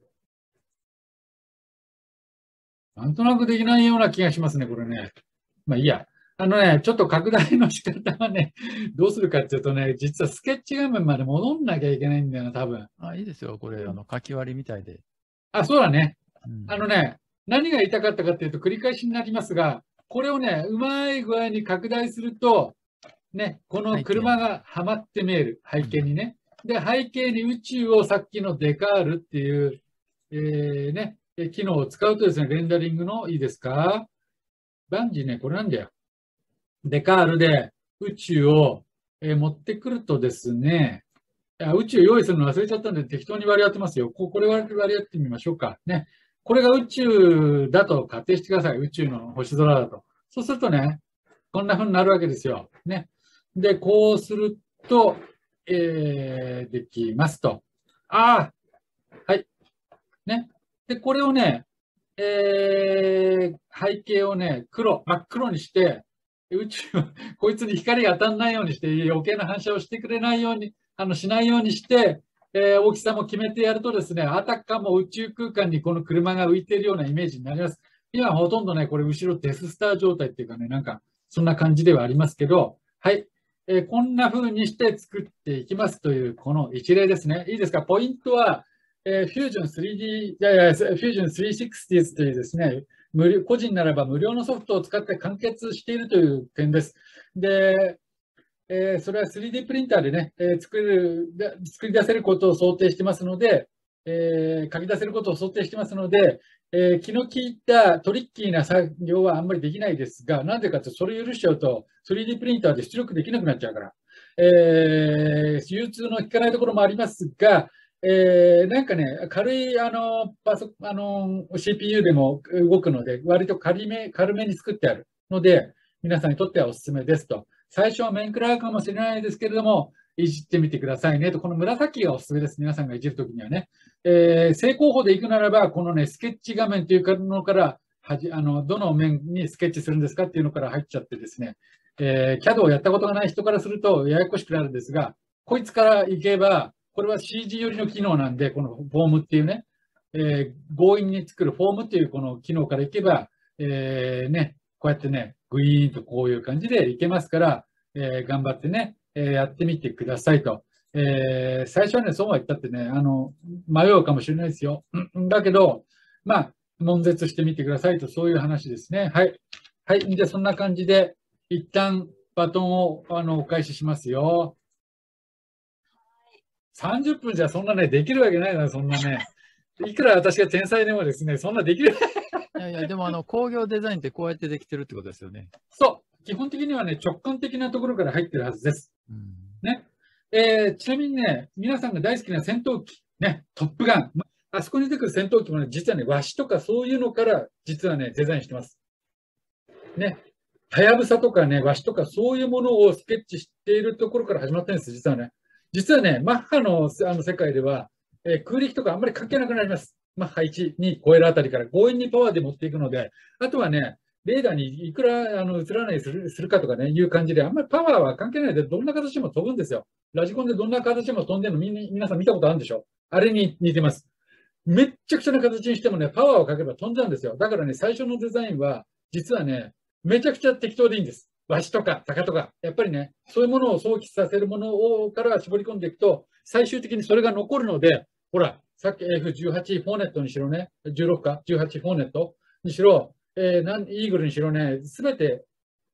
なんとなくできないような気がしますね、これね。まあいいや。あのね、ちょっと拡大の仕方はね、どうするかっていうとね、実はスケッチ画面まで戻んなきゃいけないんだよな、多分。 あ、いいですよ。これ、あの、書き割りみたいで。 あ、そうだね。 うんあのね、何が言いたかったかっていうと、繰り返しになりますが、これをね、うまい具合に拡大すると、ね、この車がはまって見える、背景にね。で、背景に宇宙をさっきのデカールっていう、えーね、え機能を使うとですね、レンダリングの、いいですか？バンジーね、これなんだよ。デカールで宇宙を、えー持ってくるとですね、あ宇宙用意するの忘れちゃったんで適当に割り当てますよ。ここれ割り割り当ててみましょうか。ね。これが宇宙だと仮定してください。宇宙の星空だと。そうするとね、こんな風になるわけですよ。ね。で、こうすると、えーできますと。ああ、はい。ね。で、これをね、えー背景をね、黒、真っ黒にして、宇宙、こいつに光が当たらないようにして、余計な反射をしてくれないように、あの、しないようにして、えー大きさも決めてやるとですね、あたかも宇宙空間にこの車が浮いているようなイメージになります。今ほとんどね、これ後ろデススター状態っていうかね、なんか、そんな感じではありますけど、はい。えーこんな風にして作っていきますという、この一例ですね。いいですか？ポイントは、えー、Fusion スリーディー、いやいや、Fusion スリーシックスティーというですね、無料、個人ならば無料のソフトを使って完結しているという点です。で、えーそれは スリーディー プリンターでね、えー作れる、で作り出せることを想定してますので、えー書き出せることを想定してますので、えー気の利いたトリッキーな作業はあんまりできないですが、なんでかというと、それを許しちゃうと、スリーディー プリンターで出力できなくなっちゃうから、えー流通の効かないところもありますが、えーなんかね、軽いあのパソあの シーピーユー でも動くので、割と軽め軽めに作ってあるので、皆さんにとってはおすすめですと。最初は面食らうかもしれないですけれども、いじってみてくださいねと。この紫がおすすめです。皆さんがいじるときにはね。えー正攻法でいくならば、このね、スケッチ画面というのからはじ、あの、どの面にスケッチするんですかっていうのから入っちゃってですね、えー、キャド をやったことがない人からするとややこしくなるんですが、こいつからいけば、これは シージー 寄りの機能なんで、このフォームっていうね、えー強引に作るフォームっていうこの機能からいけば、えーね、こうやってね、グイーンとこういう感じでいけますから、えー頑張ってね、えーやってみてくださいと。えー最初はね、そうは言ったってね、あの、迷うかもしれないですよ。うんだけど、まあ、悶絶してみてくださいと、そういう話ですね。はい。はい。じゃあ、そんな感じで、一旦バトンをあのお返ししますよ。さんじゅっぷんじゃそんなね、できるわけないな、そんなね。いくら私が天才でもですね、そんなできる。 いやいや、でもあの工業デザインってこうやってできてるってことですよね。 そう。基本的にはね、直感的なところから入ってるはずです。 うん、 ね。えーちなみにね、皆さんが大好きな戦闘機、ね、トップガン。まあそこに出てくる戦闘機もね、実はね、和紙とかそういうのから、実はね、デザインしてます。ね。はやぶさとかね、和紙とかそういうものをスケッチしているところから始まってるんです、実はね。実はね、マッハのあの世界では、えー空力とかあんまり関係なくなります。マッハいち、に超えるあたりから強引にパワーで持っていくので、あとはね、レーダーにいくらあの映らないようにするするかとかね、いう感じで、あんまりパワーは関係ないで、どんな形でも飛ぶんですよ。ラジコンでどんな形でも飛んでるのみんな皆さん見たことあるんでしょ？あれに似てます。めっちゃくちゃな形にしてもね、パワーをかければ飛んじゃうんですよ。だからね、最初のデザインは、実はね、めちゃくちゃ適当でいいんです。和紙とか鷹とか。やっぱりね、そういうものを想起させるものをから絞り込んでいくと、最終的にそれが残るので、ほら、さっき エフじゅうはち フォーネットにしろね、じゅうろくか、じゅうはちフォーネットにしろ、えー、なんイーグルにしろね、すべて、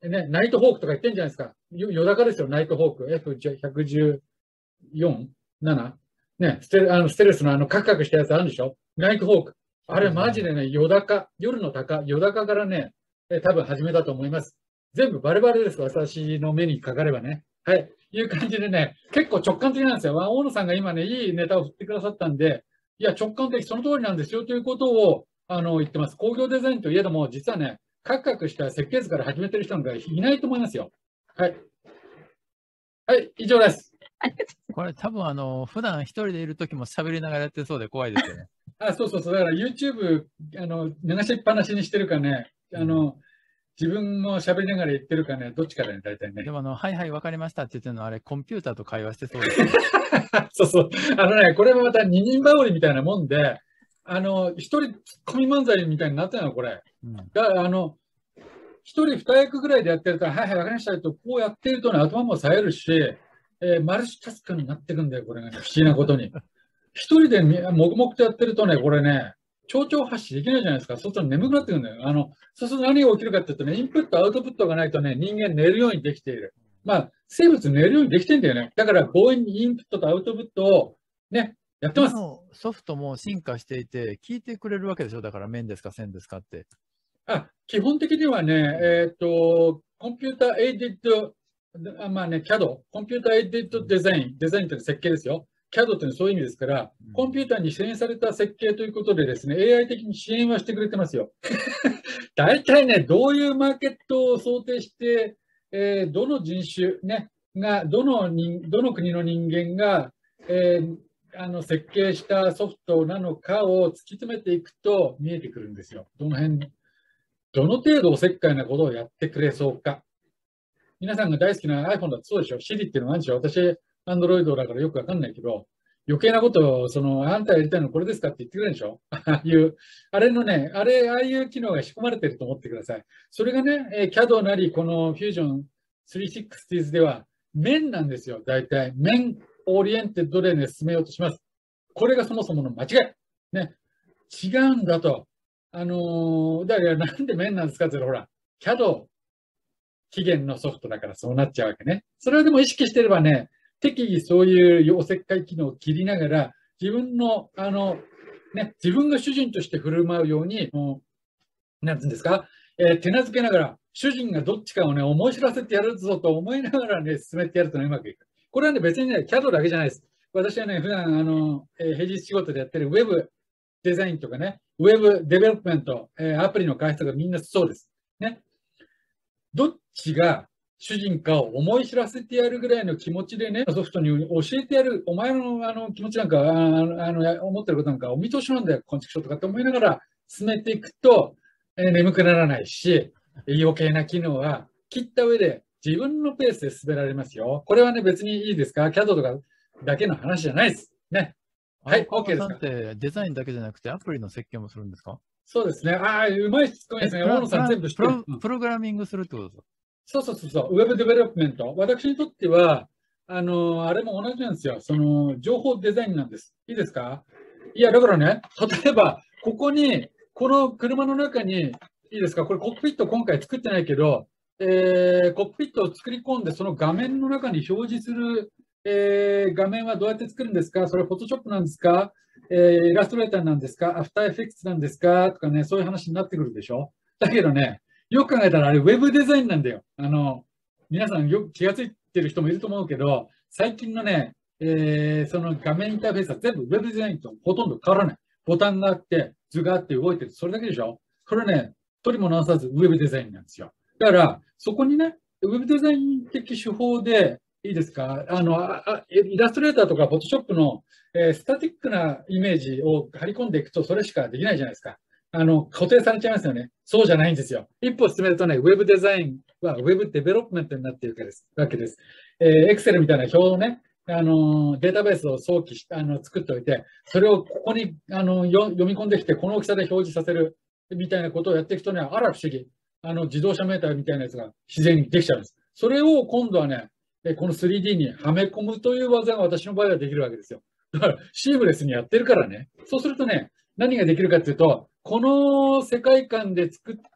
ね、ナイトホークとか言ってんじゃないですか。よ、よだかですよ、ナイトホーク。エフひゃくじゅうよん、なな? ね、ステレ、あの、ステレスのあの、カクカクしたやつあるんでしょ？ナイトホーク。あれマジでね、よだか、夜の鷹、よだかからね、え多分始めたと思います。全部バレバレです、私の目にかかればね。はい。いう感じでね、結構直感的なんですよ。大野さんが今ね、いいネタを振ってくださったんで、いや、直感的、その通りなんですよということを、あの、言ってます。工業デザインといえども、実はね、カクカクした設計図から始めてる人なんかいないと思いますよ。はい。はい、以上です。 これ多分あの、普段一人でいる時も喋りながらやってそうで怖いですよね。 あ、そうそうそう。だから YouTube、あの、流しっぱなしにしてるかね、あの、自分も喋りながら言ってるかね、どっちかだね、大体ね。 でもあの、はいはい、わかりましたって言ってるのは、あれ、コンピューターと会話してそうです。 そうそう。あのね、これもまた二人羽織みたいなもんで、あの、一人ツッコミ漫才みたいになってるの、これ。 うん、 だからあの、一人二役ぐらいでやってると、はいはい、わかりましたと、こうやってるとね、頭も冴えるし、えー、マルチタスクになってくんだよ、これがね、不思議なことに。一人で黙々とやってるとね、これね、丁々発止できないじゃないですか。そうすると眠くなってくるんだよ。あの、そうすると何が起きるかっていうとね、インプット、アウトプットがないとね、人間寝るようにできている。まあ、生物寝るようにできてるんだよね。だから強引にインプットとアウトプットをね、やってます。 ソフトも進化していて、聞いてくれるわけでしょ。だから面ですか、線ですかって。あ、 基本的にはね、えっと、コンピューターエイディット、まあね、キャド、コンピューターエイディットデザイン、デザインって設計ですよ。キャド っていうのはそういう意味ですから、コンピューターに支援された設計ということでですね、エーアイ 的に支援はしてくれてますよ。大体ね、どういうマーケットを想定して、えー、どの人種、ね、が、どの人、どの国の人間が、えー、あの設計したソフトなのかを突き詰めていくと見えてくるんですよ。どの辺、どの程度おせっかいなことをやってくれそうか。皆さんが大好きな iPhone だとそうでしょ。Siri っていうのは何でしょう。私、Android だからよくわかんないけど、余計なことを、その、あんたやりたいのこれですかって言ってくれるでしょ。ああいう、あれのね、あれ、ああいう機能が仕込まれてると思ってください。それがね、えー、キャド なり、この Fusion スリーシックスティーズ では、面なんですよ。大体。面オリエンテッドでね、進めようとします。これがそもそもの間違い。ね。違うんだと。あのー、だからなんで面なんですかって言ったら、ほら、キャド 期限のソフトだからそうなっちゃうわけね。それはでも意識してればね、適宜そういうおせっかい機能を切りながら、自分の、あの、ね、自分が主人として振る舞うように、もう、なんていうんですか、えー、手なずけながら、主人がどっちかをね、思い知らせてやるぞと思いながらね、進めてやるとね、うまくいく。これはね、別にね、キャド だけじゃないです。私はね、普段、あの、えー、平日仕事でやってるウェブデザインとかね、ウェブデベロップメント、えー、アプリの開発とかみんなそうです。ね。どっちが主人かを思い知らせてやるぐらいの気持ちでね、ソフトに教えてやる、お前のあの気持ちなんか、あの、あの思ってることなんかお見通しなんだよ、こんちくしょとかって思いながら進めていくと、えー、眠くならないし、余計な機能は切った上で自分のペースで進められますよ。これはね、別にいいですか？キャド とかだけの話じゃないです。ね。はい、OK ですか？ ってデザインだけじゃなくてアプリの設計もするんですか？ そうですね。ああ、うまい質問ですね。大野さん全部知ってる。 プログラミングするってことですか？ そうそうそうそう、ウェブデベロップメント。私にとっては、あの、あれも同じなんですよ。その、情報デザインなんです。いいですか？いや、だからね、例えば、ここに、この車の中に、いいですか？これコックピット今回作ってないけど、えー、コックピットを作り込んで、その画面の中に表示する、えー、画面はどうやって作るんですか？それはフォトショップなんですか？えー、イラストレーターなんですか？アフターエフェクツなんですか？とかね、そういう話になってくるでしょ？だけどね、よく考えたらあれウェブデザインなんだよ。あの、皆さんよく気がついてる人もいると思うけど、最近のね、えー、その画面インターフェースは全部ウェブデザインとほとんど変わらない。ボタンがあって、図があって動いてる。それだけでしょ？これね、取りも直さずウェブデザインなんですよ。だから、そこにね、ウェブデザイン的手法で、いいですか？あの、あイラストレーターとかフォトショップの、えー、スタティックなイメージを張り込んでいくと、それしかできないじゃないですか。あの、固定されちゃいますよね。そうじゃないんですよ。一歩進めるとね、ウェブデザインはウェブデベロップメントになっているわけです。えー、Excel みたいな表をね、あの、データベースを早期し、あの、作っておいて、それをここに、あの、読み込んできて、この大きさで表示させるみたいなことをやっていくとね、あら不思議。あの、自動車メーターみたいなやつが自然にできちゃうんです。それを今度はね、この スリーディー にはめ込むという技が私の場合はできるわけですよ。だから、シームレスにやってるからね。そうするとね、何ができるかっていうと、この世界観で作った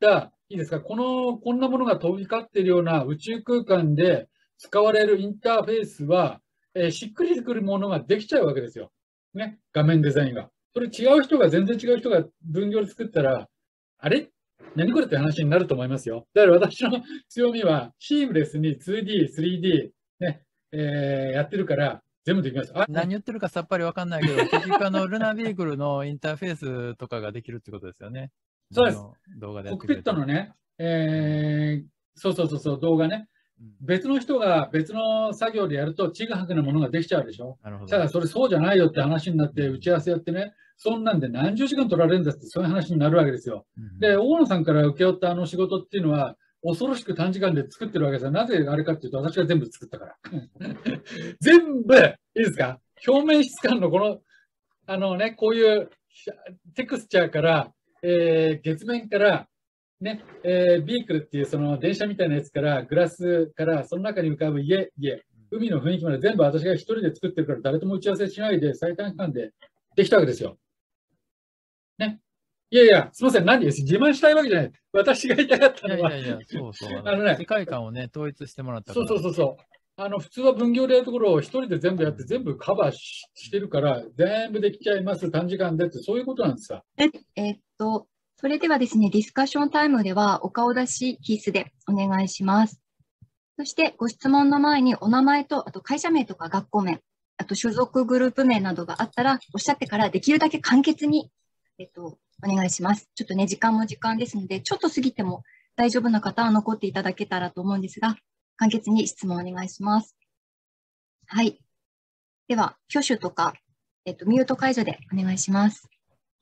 いいですか、この、こんなものが飛び交っているような宇宙空間で使われるインターフェースは、えーしっくりくるものができちゃうわけですよ。ね、画面デザインが。それ違う人が、全然違う人が分業で作ったら、あれ何これって話になると思いますよ。だから私の強みは、シームレスに ツーディー、スリーディー、ね、えーやってるから、全部できます。あ、 何言ってるかさっぱりわかんないけど、結局あの、ルナビークルのインターフェースとかができるってことですよね。 そうです。 あの動画でやコックピってくれてる。 ットのね、えーそうそうそうそう、動画ね。 うん別の人が別の作業でやると、ちぐはぐなものができちゃうでしょ。 なるほど。 ただ、それそうじゃないよって話になって、打ち合わせやってね、そんなんで何十時間取られるんだって、そういう話になるわけですよ。 うんで、大野さんから請け負ったあの仕事っていうのは、恐ろしく短時間で作ってるわけですよ。なぜあれかっていうと、私が全部作ったから。全部、いいですか、表面質感のこの、あのね、こういうテクスチャーから、えー月面から、ね、えービークルっていうその電車みたいなやつから、グラスから、その中に浮かぶ家、家、海の雰囲気まで全部私が一人で作ってるから、誰とも打ち合わせしないで、最短期間でできたわけですよ。ね。いやいや、すみません、何です。自慢したいわけじゃない。私が言いたかったのは、 いやいやいや、そうそう。あのあのね世界観をね、統一してもらったかそうら。 そうそうそう。あの、普通は分業でやるところを一人で全部やって、全部カバーししてるから、全部できちゃいます、短時間でって、そういうことなんですよ。 ええーっと、それではですね、ディスカッションタイムではお顔出しキースでお願いします。そしてご質問の前にお名前と、あと会社名とか学校名、あと所属グループ名などがあったらおっしゃってからできるだけ簡潔に、えっと、お願いします。ちょっとね、時間も時間ですので、ちょっと過ぎても大丈夫な方は残っていただけたらと思うんですが、簡潔に質問お願いします。はい。では、挙手とか、えっと、ミュート解除でお願いします。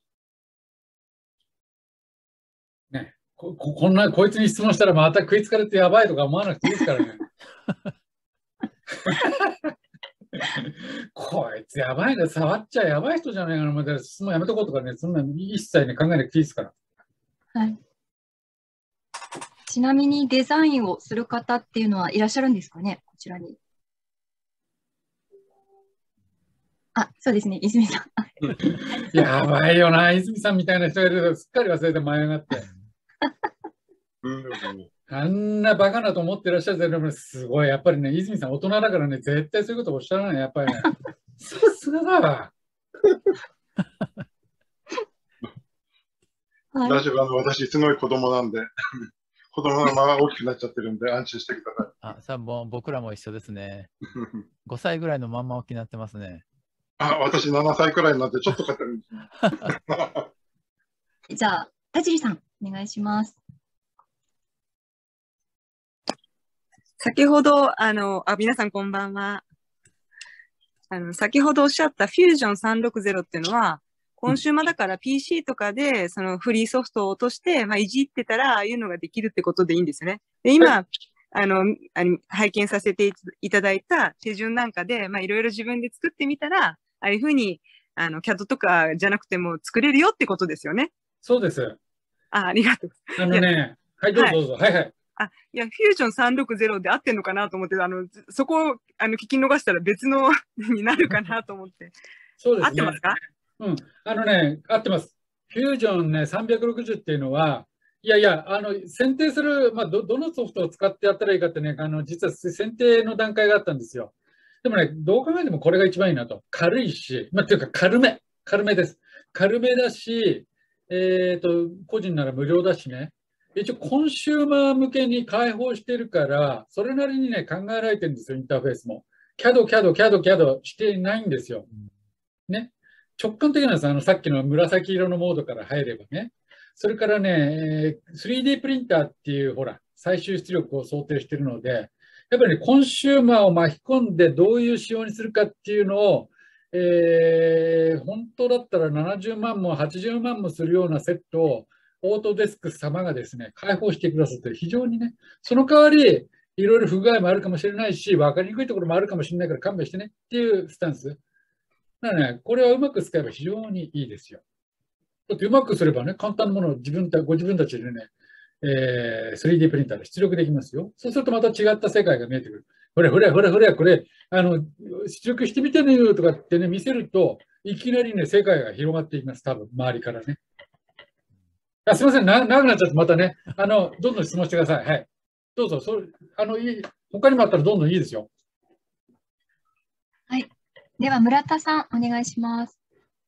ね、こここんな、こいつに質問したらまた食いつかれてやばいとか思わなくていいですからね。こいつやばいね、触っちゃやばい人じゃないかな、また質問やめとこうとかね、そんなの一切ね、考えなくていいですから。 はい。ちなみにデザインをする方っていうのはいらっしゃるんですかね、こちらに。あ、そうですね、泉さん。 やばいよな、泉さんみたいな人がいるとすっかり忘れて舞い上がって。あんなバカなと思ってらっしゃるけど、すごい、やっぱりね、泉さん大人だからね、絶対そういうことおっしゃらない、やっぱりね。さすがだわ。 はい、 大丈夫、あの、私、すごい子供なんで、子供がまあ大きくなっちゃってるんで、安心してくださあ、さあ、もう僕らも一緒ですね。ごさいぐらいのまんま大きくなってますね。 い。あ、私ななさいくらいになってちょっと勝ってるんですね。 じゃあ、田尻さん、お願いします。 先ほど、あの、あ、皆さんこんばんは。あの、先ほどおっしゃった フュージョンさんろくゼロっていうのは、コンシューマーだから ピーシー とかで、そのフリーソフトを落として、まあ、いじってたら、ああいうのができるってことでいいんですよね。で、今、あの、あの拝見させていただいた手順なんかで、まあ、いろいろ自分で作ってみたら、ああいうふうに、あの、キャッド とかじゃなくても作れるよってことですよね。 そうです。 あ、ありがとう。 あのね、はい、どうぞどうぞ。はい、はい、はい。 あ、いや、フュージョンさんろくゼロで合ってんのかなと思って、あの、そこをあの聞き逃したら別のになるかなと思って。 そうですね。 合ってますか？ うん。あのね、合ってます。フュージョンね、さんびゃくろくじゅうっていうのは、いやいや、あの、選定する、まあ、ど、どのソフトを使ってやったらいいかってね、あの、実は選定の段階があったんですよ。でもね、どう考えてもこれが一番いいなと。軽いし、まあ、というか軽め。軽めです。軽めだし、えっと、個人なら無料だしね。一応、コンシューマー向けに開放してるから、それなりにね、考えられてるんですよ、インターフェースも。キャド、キャド、キャド、キャドしていないんですよ。ね。直感的なんです。あの、さっきの紫色のモードから入ればね。それからね、スリーディー プリンターっていう、ほら、最終出力を想定しているので、やっぱりね、コンシューマーを巻き込んでどういう仕様にするかっていうのを、えー、本当だったらななじゅうまんもはちじゅうまんもするようなセットを、オートデスク様がですね、開放してくださって非常にね、その代わり、いろいろ不具合もあるかもしれないし、分かりにくいところもあるかもしれないから勘弁してねっていうスタンス。だからね、これはうまく使えば非常にいいですよ。だってうまくすればね、簡単なものを自分たご自分たちでね、えー、スリーディー プリンターで出力できますよ。そうするとまた違った世界が見えてくる。ほれほれほれほれ、これ、あの、出力してみてねよとかってね、見せると、いきなりね、世界が広がっていきます、多分、周りからね。 あ、すみません、な長くなっちゃって、またね、あの、どんどん質問してください。はい。どうぞ、それ、あの、いい、他にもあったらどんどんいいですよ。 はい。では、村田さん、お願いします。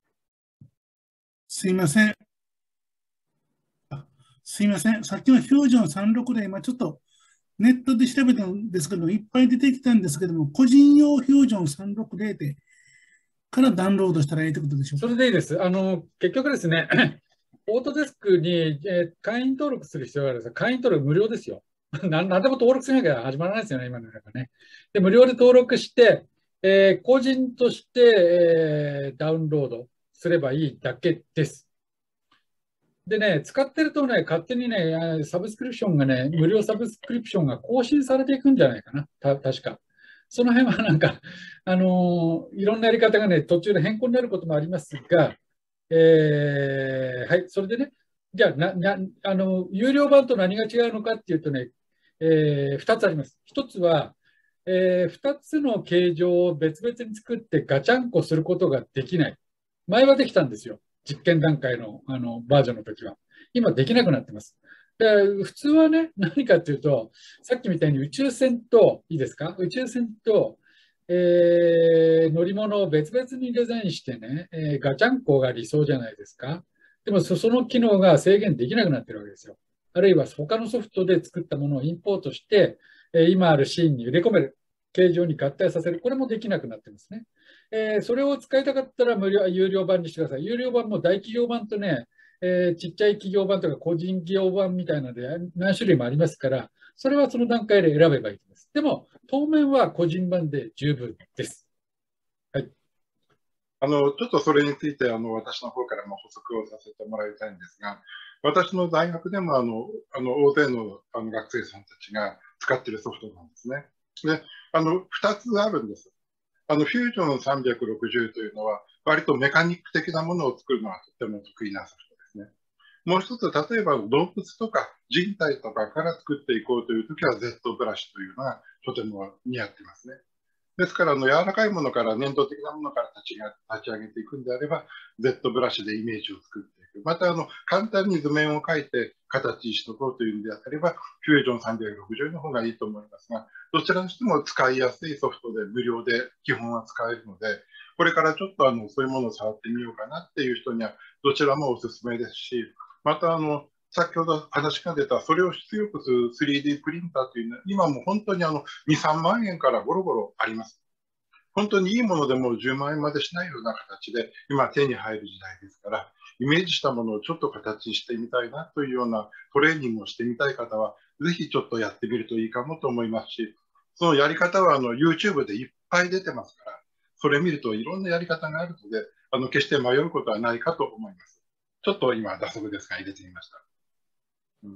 すいません。あすいません。さっきのフュージョンさんろくゼロ、今ちょっとネットで調べたんですけど、いっぱい出てきたんですけども、個人用フュージョンさんろくゼロでからダウンロードしたらいいってことでしょうか。 それでいいです。あの、結局ですね、オートデスクに、えー会員登録する必要があるんですが、会員登録無料ですよ。な何でも登録しなきゃ始まらないですよね、今の世の中ね。で、無料で登録して、えー個人として、えーダウンロードすればいいだけです。でね、使ってるとね、勝手にね、サブスクリプションがね、無料サブスクリプションが更新されていくんじゃないかな、た確か。その辺はなんか、あのーいろんなやり方がね、途中で変更になることもありますが、えーはい、それでね、じゃあななあの、有料版と何が違うのかっていうとね、えー、ふたつあります。ひとつは、えー、ふたつの形状を別々に作ってガチャンコすることができない。前はできたんですよ。実験段階の、あのバージョンの時は。今できなくなってます。で普通はね、何かっていうと、さっきみたいに宇宙船と、いいですか、宇宙船と、えー乗り物を別々にデザインしてね、えーガチャンコが理想じゃないですか。でもそその機能が制限できなくなってるわけですよ。あるいは他のソフトで作ったものをインポートして、えー今あるシーンに入れ込める、形状に合体させる、これもできなくなってますね。えーそれを使いたかったら無料、有料版にしてください。有料版も大企業版とね、えーちっちゃい企業版とか個人企業版みたいなので何種類もありますから、それはその段階で選べばいいです。でも、当面は個人版で十分です。はい。 あの、ちょっとそれについて、あの、私の方からも補足をさせてもらいたいんですが、私の大学でも、あの、あの大勢のあの学生さんたちが使っているソフトなんですね。で、あの、二つあるんです。あの、フュージョンさんびゃくろくじゅうというのは、割とメカニック的なものを作るのがとても得意なソフトですね。もう一つ、例えば動物とか人体とかから作っていこうというときは Z ブラシというのがとても似合ってますね。ですから、あの柔らかいものから粘土的なものから立ちが立ち上げていくんであれば、Z ブラシでイメージを作っていく。また、あの簡単に図面を描いて形にしとこうというんであれば、フュージョンさんびゃくろくじゅうの方がいいと思いますが、どちらにしても使いやすいソフトで無料で基本は使えるので、これからちょっとあのそういうものを触ってみようかなっていう人には、どちらもおすすめですし、またあの、先ほど話が出た、それを強くする スリーディー プリンターというのは、今も本当にあのに、さんまんえんからゴロゴロあります。本当にいいものでもじゅうまんえんまでしないような形で、今手に入る時代ですから、イメージしたものをちょっと形にしてみたいなというようなトレーニングをしてみたい方は、ぜひちょっとやってみるといいかもと思いますし、そのやり方はあの YouTube でいっぱい出てますから、それ見るといろんなやり方があるので、あの決して迷うことはないかと思います。ちょっと今、打足ですが入れてみました。うん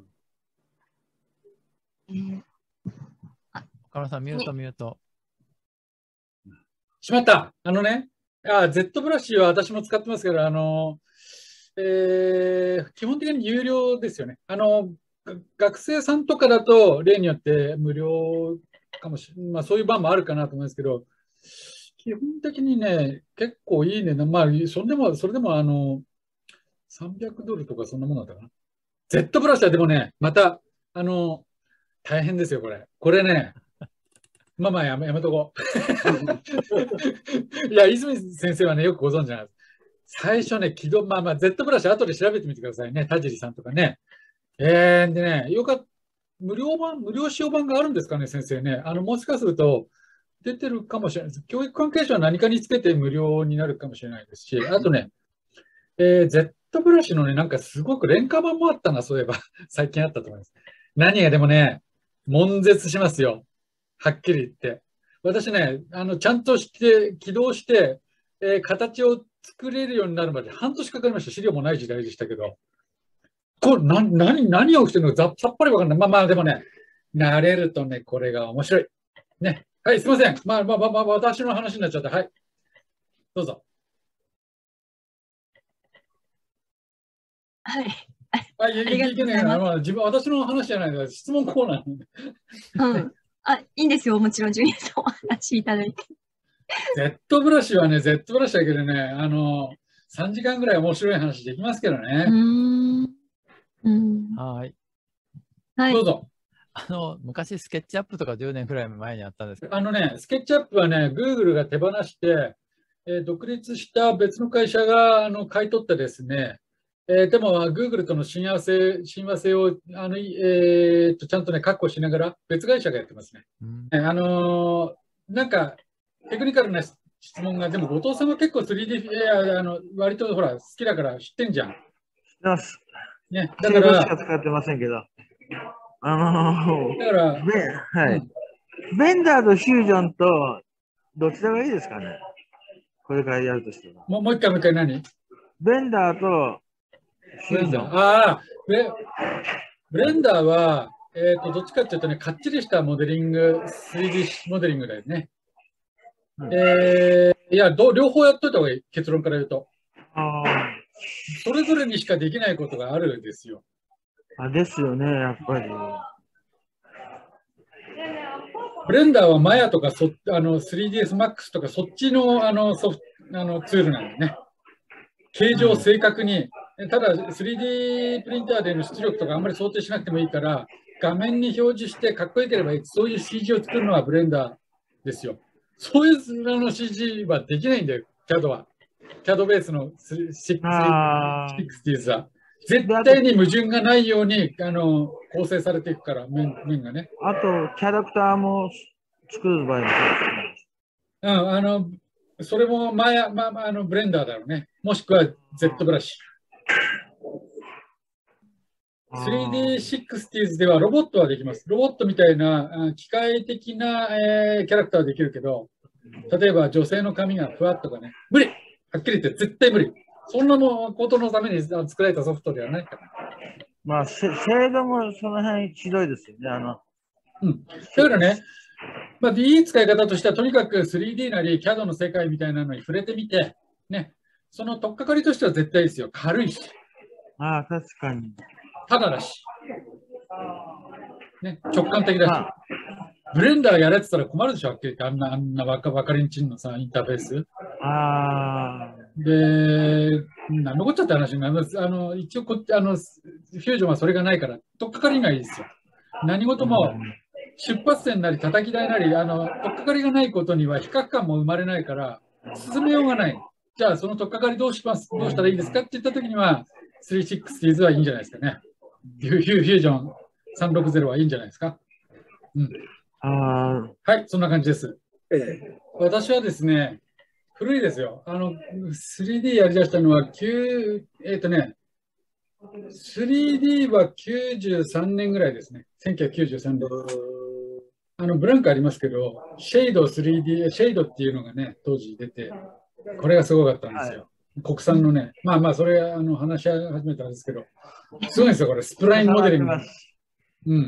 えー岡村さん、ミュート、ミュート。 しまった。あのね、あ Z ブラシは私も使ってますけど、あの、えー基本的に有料ですよね。あの、が学生さんとかだと、例によって無料かもしれない。まあ、そういう版もあるかなと思いますけど、基本的にね、結構いいね。まあ、それでも、それでも、あの、さんびゃくドルとかそんなものだったかな。Z ブラシはでもね、また、あの、大変ですよ、これ。これね、まあまあやめ、やめとこう。いや、泉先生はね、よくご存知なんです。最初ね、起動、まあまあ、Z ブラシ後で調べてみてくださいね。田尻さんとかね。えー、でね、よかった。無料版、無料使用版があるんですかね、先生ね。あの、もしかすると、出てるかもしれないです。教育関係者は何かにつけて無料になるかもしれないですし、あとね、えー Z ブラシのね、なんかすごく廉価版もあったな、そういえば。最近あったと思います。何がでもね、悶絶しますよ。はっきり言って。私ね、あの、ちゃんとして、起動して、えー形を作れるようになるまで半年かかりました。資料もない時代でしたけど。これ、な、何、何が起きてるのかさっぱりわかんない。まあまあ、でもね、慣れるとね、これが面白い。ね。はい、すいません。まあまあまあまあ、私の話になっちゃった。はい。どうぞ。 はい。 あ、いありがとうございますいけないな。まあ、自分、私の話じゃないです。質問コーナーなんで。 うん。あ、いいんですよ。もちろん、ジュニアさんお話しいただいて。 Z ブラシはね、Z ブラシだけどね、あの、さんじかんぐらい面白い話できますけどうね。 ーん。 はい。 はいどう。ぞ。 あの、昔スケッチアップとかじゅうねんくらい前にあったんですけど、 あのね、スケッチアップはね、Google が手放して、えー独立した別の会社があの買い取ってですね、えーでも Google との親和性、親和性をあの、えーとちゃんとね、確保しながら別会社がやってますね。 うんえあのーなんか、テクニカルな質問が、でも後藤さんは結構 スリーディー、えーあの割とほら、好きだから知ってんじゃん。 知ってます。 ね、だシェードしから、 か使ってませんけど。あのだから、 ー、ベはうんい。ベンダーとフュージョンと、どちらがいいですかね、これからやるとしては。 もうもう一回、もう一回何ベンダーとフブレンダー。 ュージョン。 ああ、ブレブレンダーは、えっと、どっちかっていうとね、かっちりしたモデリング、スリーディー モデリングだよね。 うんえーいやど、両方やっといた方がいい、結論から言うと。 あそれぞれにしかできないことがあるんですよ。 ーあ、ですよね、やっぱり。 ブレンダーはマヤとかそあの スリーディーエスマックス とかそっちのあのソフトあのツールなんでね。形状を正確に、ただ スリーディー プリンターでの出力とかあんまり想定しなくてもいいから、画面に表示してかっこよければいい、そういう シージー を作るのはブレンダーですよ。そういうあの シージー はできないんだよ、キャド は。キャド ベースのあーシックスティーズは。絶対に矛盾がないようにあの構成されていくから、面面がね。 あと、キャラクターも作る場合もそうですね。 うん、あの、それもマヤ、まあ、あのブレンダーだろうね。もしくは Z ブラシ。スリーディーシックスティーズ ではロボットはできます。ロボットみたいなあ機械的な、えーキャラクターはできるけど、例えば女性の髪がふわっとかね、無理はっきり言って絶対無理。そんなもことのためにあ作られたソフトではないから。 まあ、せ精度もその辺ひどいですよね。あの、 うん、だからね、まあ、いい使い方としては、とにかく スリーディー なり キャド の世界みたいなのに触れてみて、ね、その取っかかりとしては絶対ですよ。軽いし、 ああ、確かに。 ただだし、ね、直感的だし。 まあ、 ブレンダーやれって言ったら困るでしょ、はっきり言って。あんな、あんなわかわかりんちんのさ、インターフェース。 ああ、 で、なんのこっちゃって話になります。あの、一応こっち、あの、フュージョンはそれがないから、取っかかりがいいですよ。何事も、出発点なり叩き台なり、あの、取っかかりがないことには比較感も生まれないから、進めようがない。じゃあ、その取っかかりどうします、どうしたらいいですかって言ったときには、スリーシックスティーズはいいんじゃないですかね。フュフュージョンさんろくゼロはいいんじゃないですか。うん。 あはい、そんな感じです。 ええ、 私はですね、古いですよ。あの、スリーディー やりだしたのは、きゅう、えっとね、スリーディー はきゅうじゅうさんねんぐらいですね。せんきゅうひゃくきゅうじゅうさんねん。あの、ブランクありますけど、シェイド スリーディー、シェイドっていうのがね、当時出て、これがすごかったんですよ。国産のね、まあまあ、それ、あの、話し始めたんですけど、すごいんですよ、これ、スプラインモデリング。うん。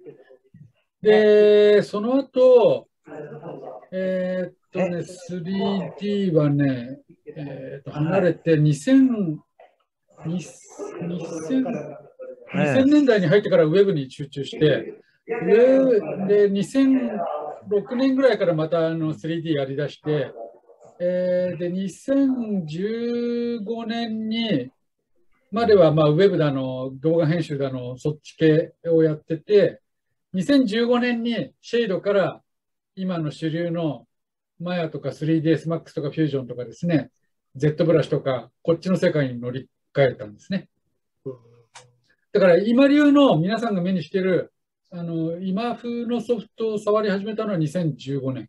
で、その後、えーっとね、スリーディー はね、えーっと離れてにせん、にせん、にせんねんだいに入ってからウェブに集中して、で、にせんろくねんぐらいからまたあの スリーディー やりだして、えーで、にせんじゅうごねんにまではまあウェブだの、動画編集だの、そっち系をやってて、にせんじゅうごねんにシェイドから今の主流のマヤとか スリーディーエスマックス とかフュージョンとかですね、Z ブラシとか、こっちの世界に乗り換えたんですね。だから今流の皆さんが目にしている、あの、今風のソフトを触り始めたのはにせんじゅうごねん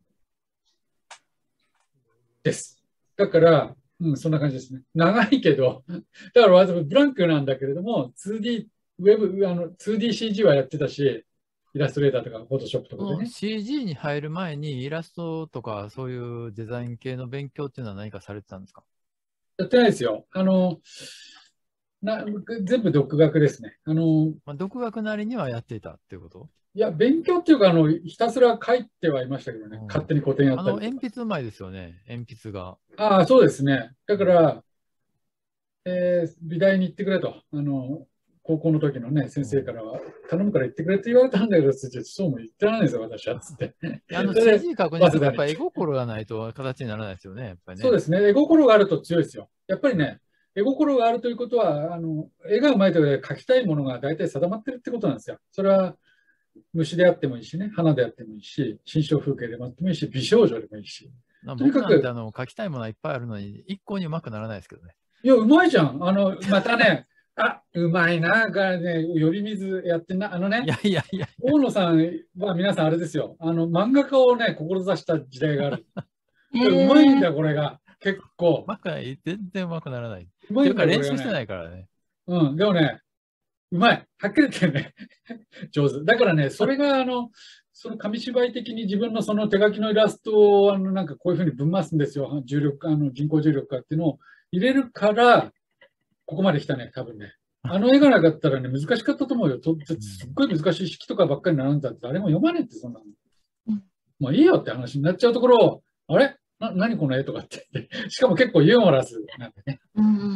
です。だから、うん、そんな感じですね。長いけど、だからわざわざブランクなんだけれども、ツーディー、ウェブ、あの、ツーディーシージー はやってたし、イラストレーターとか、フォトショップとかでね。 シージー に入る前にイラストとかそういうデザイン系の勉強っていうのは何かされてたんですか？ やってないですよ。あの、な全部独学ですね。あの、 まあ、独学なりにはやっていたっていうこと？ いや、勉強っていうか、あの、ひたすら書いてはいましたけどね。 うん、 勝手に古典やったりとか。 あの、鉛筆うまいですよね、鉛筆が。 ああ、そうですね。だから、えー、美大に行ってくれと。あの、高校の時のね、先生からは、頼むから言ってくれって言われたんだけど、そうも言ってないんですよ、私は。つって。 あの シージー 書くにはやっぱ絵心がないと形にならないですよね、やっぱりね。 そうですね。絵心があると強いですよ。やっぱりね、 絵心があるということは、あの絵がうまいということで描きたいものが大体定まってるってことなんですよ。それは虫であってもいいしね、花であってもいいし、心象風景であってもいいし、美少女でもいいし。 とにかく僕なんてあの描きたいものはいっぱいあるのに、一向にうまくならないですけどね。 いや、うまいじゃん。あの、またね、あ、うまいな、がね、呼び水やってんな。あのね、 いやいやいや。 大野さんは皆さんあれですよ。あの、漫画家をね、志した時代がある。うまいんだ、これが。結構。 うまくない。全然うまくならない。 うまいんだよ、 練習してないからね。 うん、でもね、うまい。はっきり言ってね、上手。だからね、それが、あの、その紙芝居的に自分のその手書きのイラストを、あの、なんかこういうふうにぶん回すんですよ。重力、あの、人工重力化っていうのを入れるから、ここまで来たね、多分ね。あの絵がなかったらね、難しかったと思うよ。とすっごい難しい式とかばっかり並んだって、誰も読まねえって、そんなの。もういいよって話になっちゃうところを、あれな、何この絵とかって言って。しかも結構ユーモラスなんでね。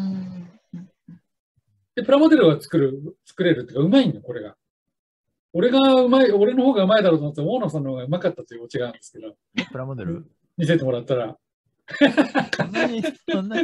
で、プラモデルが作る、作れるっていうか、うまいんだよ、これが。俺がうまい、俺の方がうまいだろうと思って、大野さんの方がうまかったというオチがあるんですけど。 プラモデル見せてもらったら。 そんなに、そんなに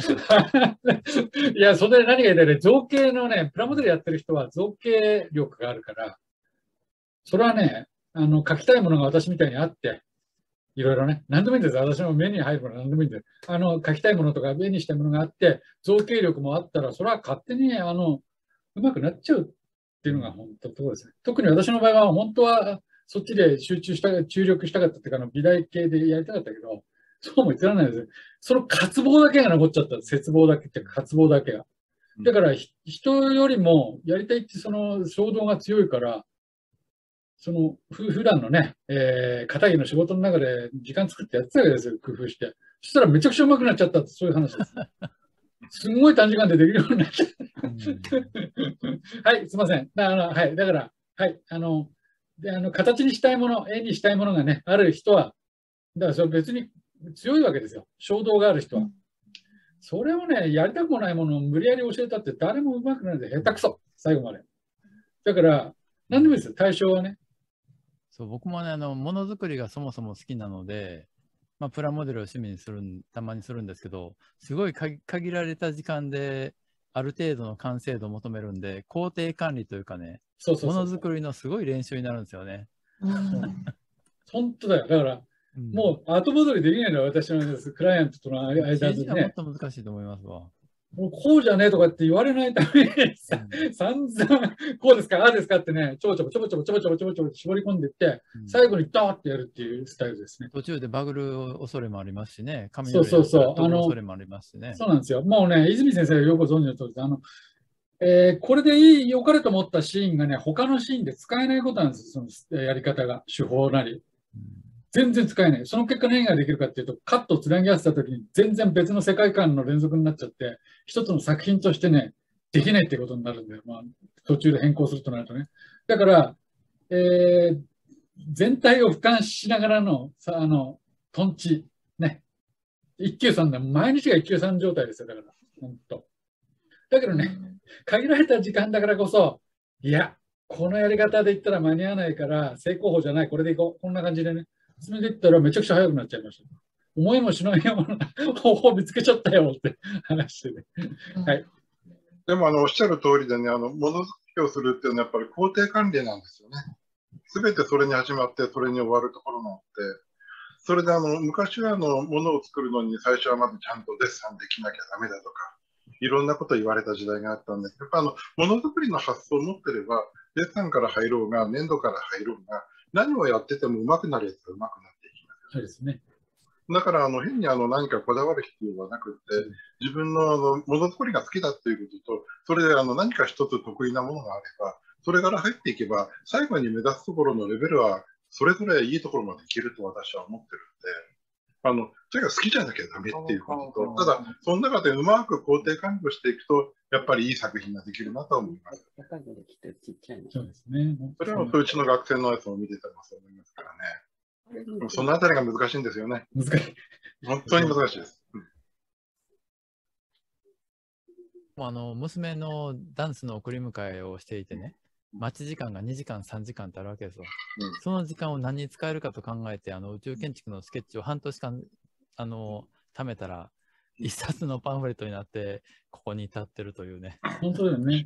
いや、それで何が言いたいね、造形のね、プラモデルやってる人は造形力があるから、それはね、あの、描きたいものが私みたいにあって、いろいろね、何でもいいんですよ。私の目に入るものは何でもいいんです。あの、描きたいものとか目にしたいものがあって、造形力もあったら、それは勝手に、あの、うまくなっちゃうっていうのが本当のところですね。特に私の場合は、本当はそっちで集中した、注力したかったっていうか、あの美大系でやりたかったけど、そうも言ってられないです。その渇望だけが残っちゃった。絶望だけっていうか、渇望だけが。だから、人よりもやりたいってその衝動が強いから、その、ふ普段のね、えー、片着の仕事の中で時間作ってやってたわけですよ、工夫して。そしたらめちゃくちゃ上手くなっちゃったって、そういう話です。すんごい短時間でできるようになっちゃった。はい、すいません。だから、はい、だから、はい、あの、で、あの、形にしたいもの、絵にしたいものがね、ある人は、だからそれ別に強いわけですよ。衝動がある人は。それをね、やりたくもないものを無理やり教えたって誰も上手くないんで、下手くそ、最後まで。だから、何でもいいですよ、対象はね。 そう、僕もね、あの、ものづくりがそもそも好きなので、まあ、プラモデルを趣味にするん、たまにするんですけど、すごい限られた時間で、ある程度の完成度を求めるんで、工程管理というかね、 そうそうそうものづくりのすごい練習になるんですよね。 本当だよ。だから、うん、もう後戻りできないのは私のクライアントとの間でね。 もっと難しいと思いますわ。 もうこうじゃねえとかって言われないためにさ、うん、散々こうですか、ああですかってね、ちょぼちょぼちょぼちょぼちょぼちょぼちょぼちょぼ絞り込んでいって、うん、最後にドーってやるっていうスタイルですね。 途中でバグる恐れもありますしね、 紙の上で飛ぶ恐れもありますしね。 そうなんですよ。もうね、泉先生がよくご存知の通り、あの、えー、これでいい、良かれと思ったシーンがね、他のシーンで使えないことなんですよ、そのやり方が、手法なり。うん全然使えない。その結果何ができるかっていうと、カットをつなぎ合わせたときに全然別の世界観の連続になっちゃって、一つの作品としてね、できないっていうことになるんだよ。まあ、途中で変更するとなるとね。だから、えー、全体を俯瞰しながらの、さあの、トンチ、ね。一級さんだ。毎日が一級さん状態ですよ。だから、本当。だけどね、限られた時間だからこそ、いや、このやり方で言ったら間に合わないから、正攻法じゃない、これでいこう。こんな感じでね。それで言ったらめちゃくちゃ早くなっちゃいました。思いもしないような方法を見つけちゃったよって話してね。はい。 でも、あの、おっしゃる通りでね、あの、ものづくりをするっていうのはやっぱり工程管理なんですよね。すべてそれに始まって、それに終わるところなので、それであの、昔はあの、ものを作るのに最初はまずちゃんとデッサンできなきゃダメだとか、いろんなこと言われた時代があったんで、やっぱあの、ものづくりの発想を持ってれば、デッサンから入ろうが、粘土から入ろうが、何をやってても上手くなるやつが上手くなっていきます。 そうですね。 だからあの変にあの何かこだわる必要はなくって、自分のあのものづくりが好きだっていうことと、それであの何か一つ得意なものがあれば、それから入っていけば、最後に目指すところのレベルはそれぞれいいところまでいけると私は思ってるんで、あのそれが好きじゃなきゃダメっていうことと、ただその中でうまく工程管理をしていくと、やっぱりいい作品ができるなと思います。 そうですね。 それはうちの学生のやつを見ててもそう思いますからね。そのあたりが難しいんですよね。 難しい。 本当に難しいです。 うん、あの娘のダンスの送り迎えをしていてね、待ち時間がにじかん、さんじかんってあるわけですよ。うん、その時間を何に使えるかと考えて、あの宇宙建築のスケッチを半年間あの貯めたら、 一冊のパンフレットになって、ここに至ってるというね。 本当だよね。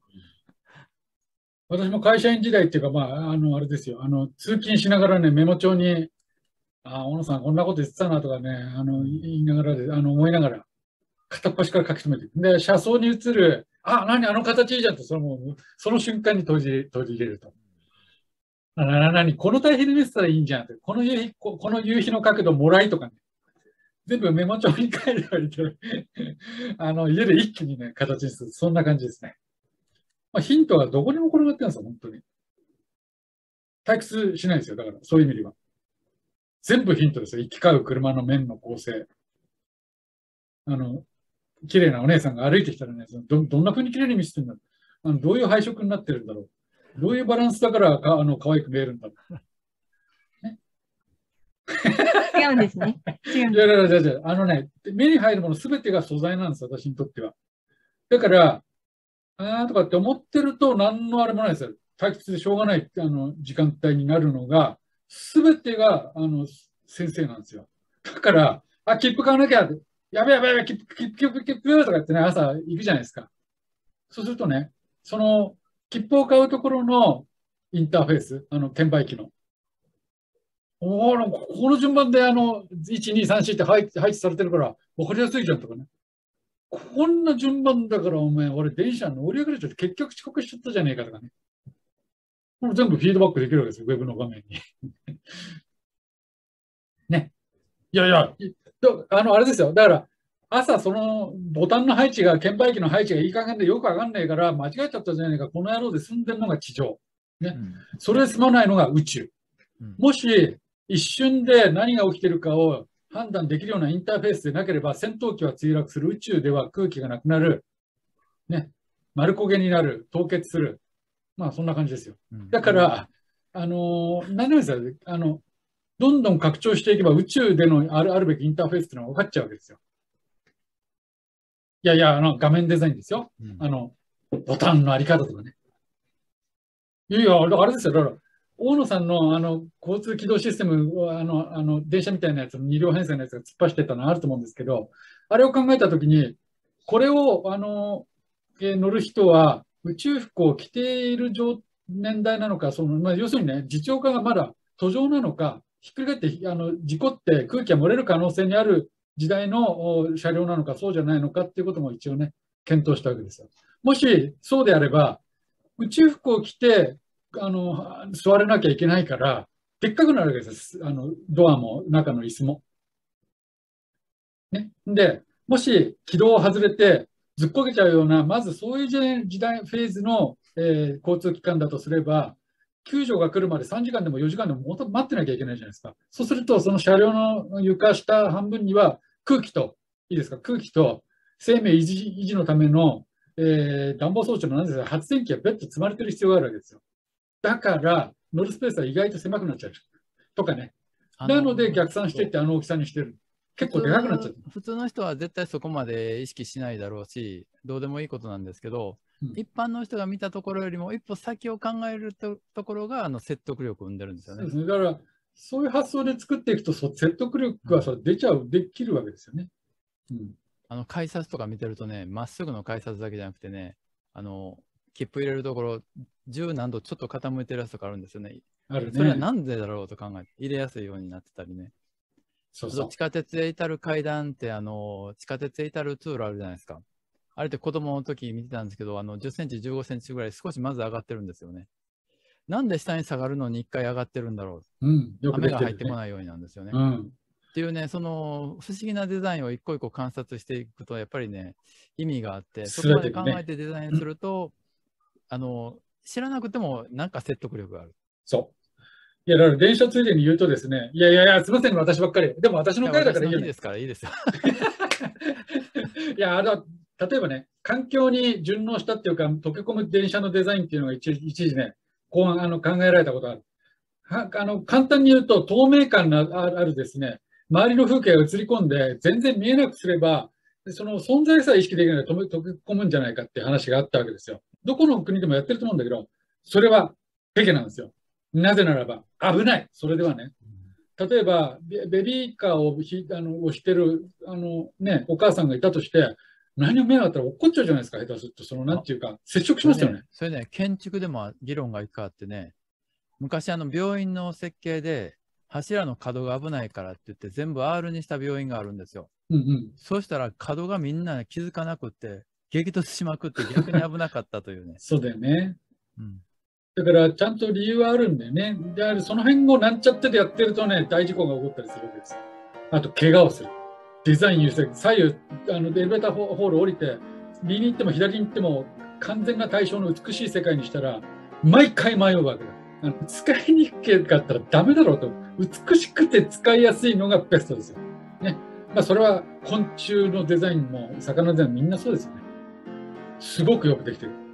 私も会社員時代っていうか、まあ、あの、あれですよ。あの、通勤しながらね、メモ帳に、あ、小野さん、こんなこと言ってたなとかね、あの、言いながらで、あの、思いながら、片っ端から書き留めていく。で、車窓に映る、あ、何、あの形いいじゃんと、その、その瞬間に閉じ、閉じ入れると。な、な、なに、この対比で見せたらいいんじゃんって。この夕日、こ、この夕日の角度もらいとかね。全部メモ帳に書いておいて、あの、家で一気にね、形にする。そんな感じですね。まあ、ヒントはどこにも転がってるんですよ、本当に。退屈しないですよ。だから、そういう意味では。全部ヒントですよ。行き交う車の面の構成。あの、綺麗なお姉さんが歩いてきたらね、ど、どんな風に綺麗に見せてるんだろう。あの、どういう配色になってるんだろう。どういうバランスだからか、あの、可愛く見えるんだろう。ね、 違うんですね。違うんいやいやいやいや、あのね、目に入るものすべてが素材なんです、私にとっては。だから、あーとかって思ってると、何のあれもないですよ。退屈でしょうがないあの時間帯になるのが、すべてがあの先生なんですよ。だから、あ、切符買わなきゃ、やべやべやべ、切符、切符、切符、切符とかってね、朝行くじゃないですか。そうするとね、その切符を買うところのインターフェース、あの券売機の。おー、ここの順番であの、いち、に、さん、よんって配置配置されてるから、わかりやすいじゃんとかね。こんな順番だからお前、俺電車乗り遅れちゃって結局遅刻しちゃったじゃねえかとかね。これ全部フィードバックできるわけですよ、ウェブの画面に。ね。いやいや、あの、あれですよ。だから、朝そのボタンの配置が、券売機の配置がいい加減でよくわかんないから、間違えちゃったじゃねえか、この野郎で済んでるのが地上。ね。うん、それで済まないのが宇宙。うん、もし、一瞬で何が起きてるかを判断できるようなインターフェースでなければ、戦闘機は墜落する、宇宙では空気がなくなる、ね、丸焦げになる、凍結する。まあ、そんな感じですよ。だから、あの、何でもいいですよ。あの、どんどん拡張していけば、宇宙でのある、あるべきインターフェースっていうのが分かっちゃうわけですよ。いやいや、あの、画面デザインですよ。あの、ボタンのあり方とかね。いやいや、あれですよ。だから、大野さんのあの交通機動システム、あの、あの電車みたいなやつのに両編成のやつが突っ走ってたのあると思うんですけど、あれを考えたときに、これをあの、えー、乗る人は宇宙服を着ている年代なのか、そのまあ、要するにね、自重化がまだ途上なのか、ひっくり返ってあの事故って空気が漏れる可能性にある時代の車両なのか、そうじゃないのかっていうことも一応ね、検討したわけですよ。もしそうであれば、宇宙服を着て、あの、座れなきゃいけないから、でっかくなるわけです。あの、ドアも、中の椅子も。ね。で、もし軌道を外れて、ずっこけちゃうような、まずそういう時代、フェーズの、えー、交通機関だとすれば、救助が来るまでさんじかんでもよじかんでも待ってなきゃいけないじゃないですか。そうすると、その車両の床下半分には空気と、いいですか、空気と生命維持、維持のための、えー、暖房装置の何ですか、発電機が別途積まれてる必要があるわけですよ。だから、乗るスペースは意外と狭くなっちゃう。とかね。なので逆算していってあの大きさにしてる。結構でかくなっちゃう。 普通の人は絶対そこまで意識しないだろうし、どうでもいいことなんですけど、うん、一般の人が見たところよりも一歩先を考える と, ところがあの説得力を生んでるんですよね。 そうですね。だから、そういう発想で作っていくと、説得力はそれ出ちゃう、できるわけですよね。 うん、あの改札とか見てるとね、まっすぐの改札だけじゃなくてね、あの切符入れるところ、十何度ちょっと傾いてるやつとかあるんですよね。あるね。それはなんでだろうと考えて、入れやすいようになってたりね。そうそう。地下鉄へ至る階段って、あの、地下鉄へ至る通路あるじゃないですか。あれって子供の時見てたんですけど、あの、じゅっセンチ、じゅうごセンチぐらい少しまず上がってるんですよね。なんで下に下がるのに一回上がってるんだろう。うん。よくできてるね。雨が入ってこないようになんですよね。うん。っていうね、その不思議なデザインを一個一個観察していくと、やっぱりね、意味があって、そこまで考えてデザインすると、あの、知らなくてもなんか説得力がある。 そう。いや、だから電車ついでに言うとですね、いやいやいや、すみません、私ばっかり。でも私の回だからいいよ、ね。 いいですから、いいですよ。 いや、あの、例えばね、環境に順応したっていうか、溶け込む電車のデザインっていうのが一一時ね、こうあの考えられたことがある。はあの簡単に言うと、透明感のあるですね、周りの風景が映り込んで、全然見えなくすれば、その存在さえ意識できないと溶け込むんじゃないかっていう話があったわけですよ。どこの国でもやってると思うんだけど、それはペケなんですよ。なぜならば、危ない。それではね。 例えばベベビーカーをひあの押してるあの、ね、お母さんがいたとして、何も見なかったら怒っちゃうじゃないですか、下手すると。その、なんていうか、接触しますよね。 それね、それね建築でも議論がいくかあってね、昔あの病院の設計で柱の角が危ないからって言って全部 アール にした病院があるんですよ。 うんうん、 そうしたら角がみんな気づかなくって激突しまくって逆に危なかったというね。 そうだよね。 うん、 だからちゃんと理由はあるんだよね。で、その辺をなんちゃってでやってるとね、大事故が起こったりするわけです。あと、怪我をする。デザイン優先、左右、あのエレベーターホール降りて、右に行っても左に行っても完全な対象の美しい世界にしたら、毎回迷うわけだ。あの使いにくかったらダメだろうと。美しくて使いやすいのがベストですよ。ね。まあ、それは昆虫のデザインも魚のデザインもみんなそうですよね。すごくよくできてる。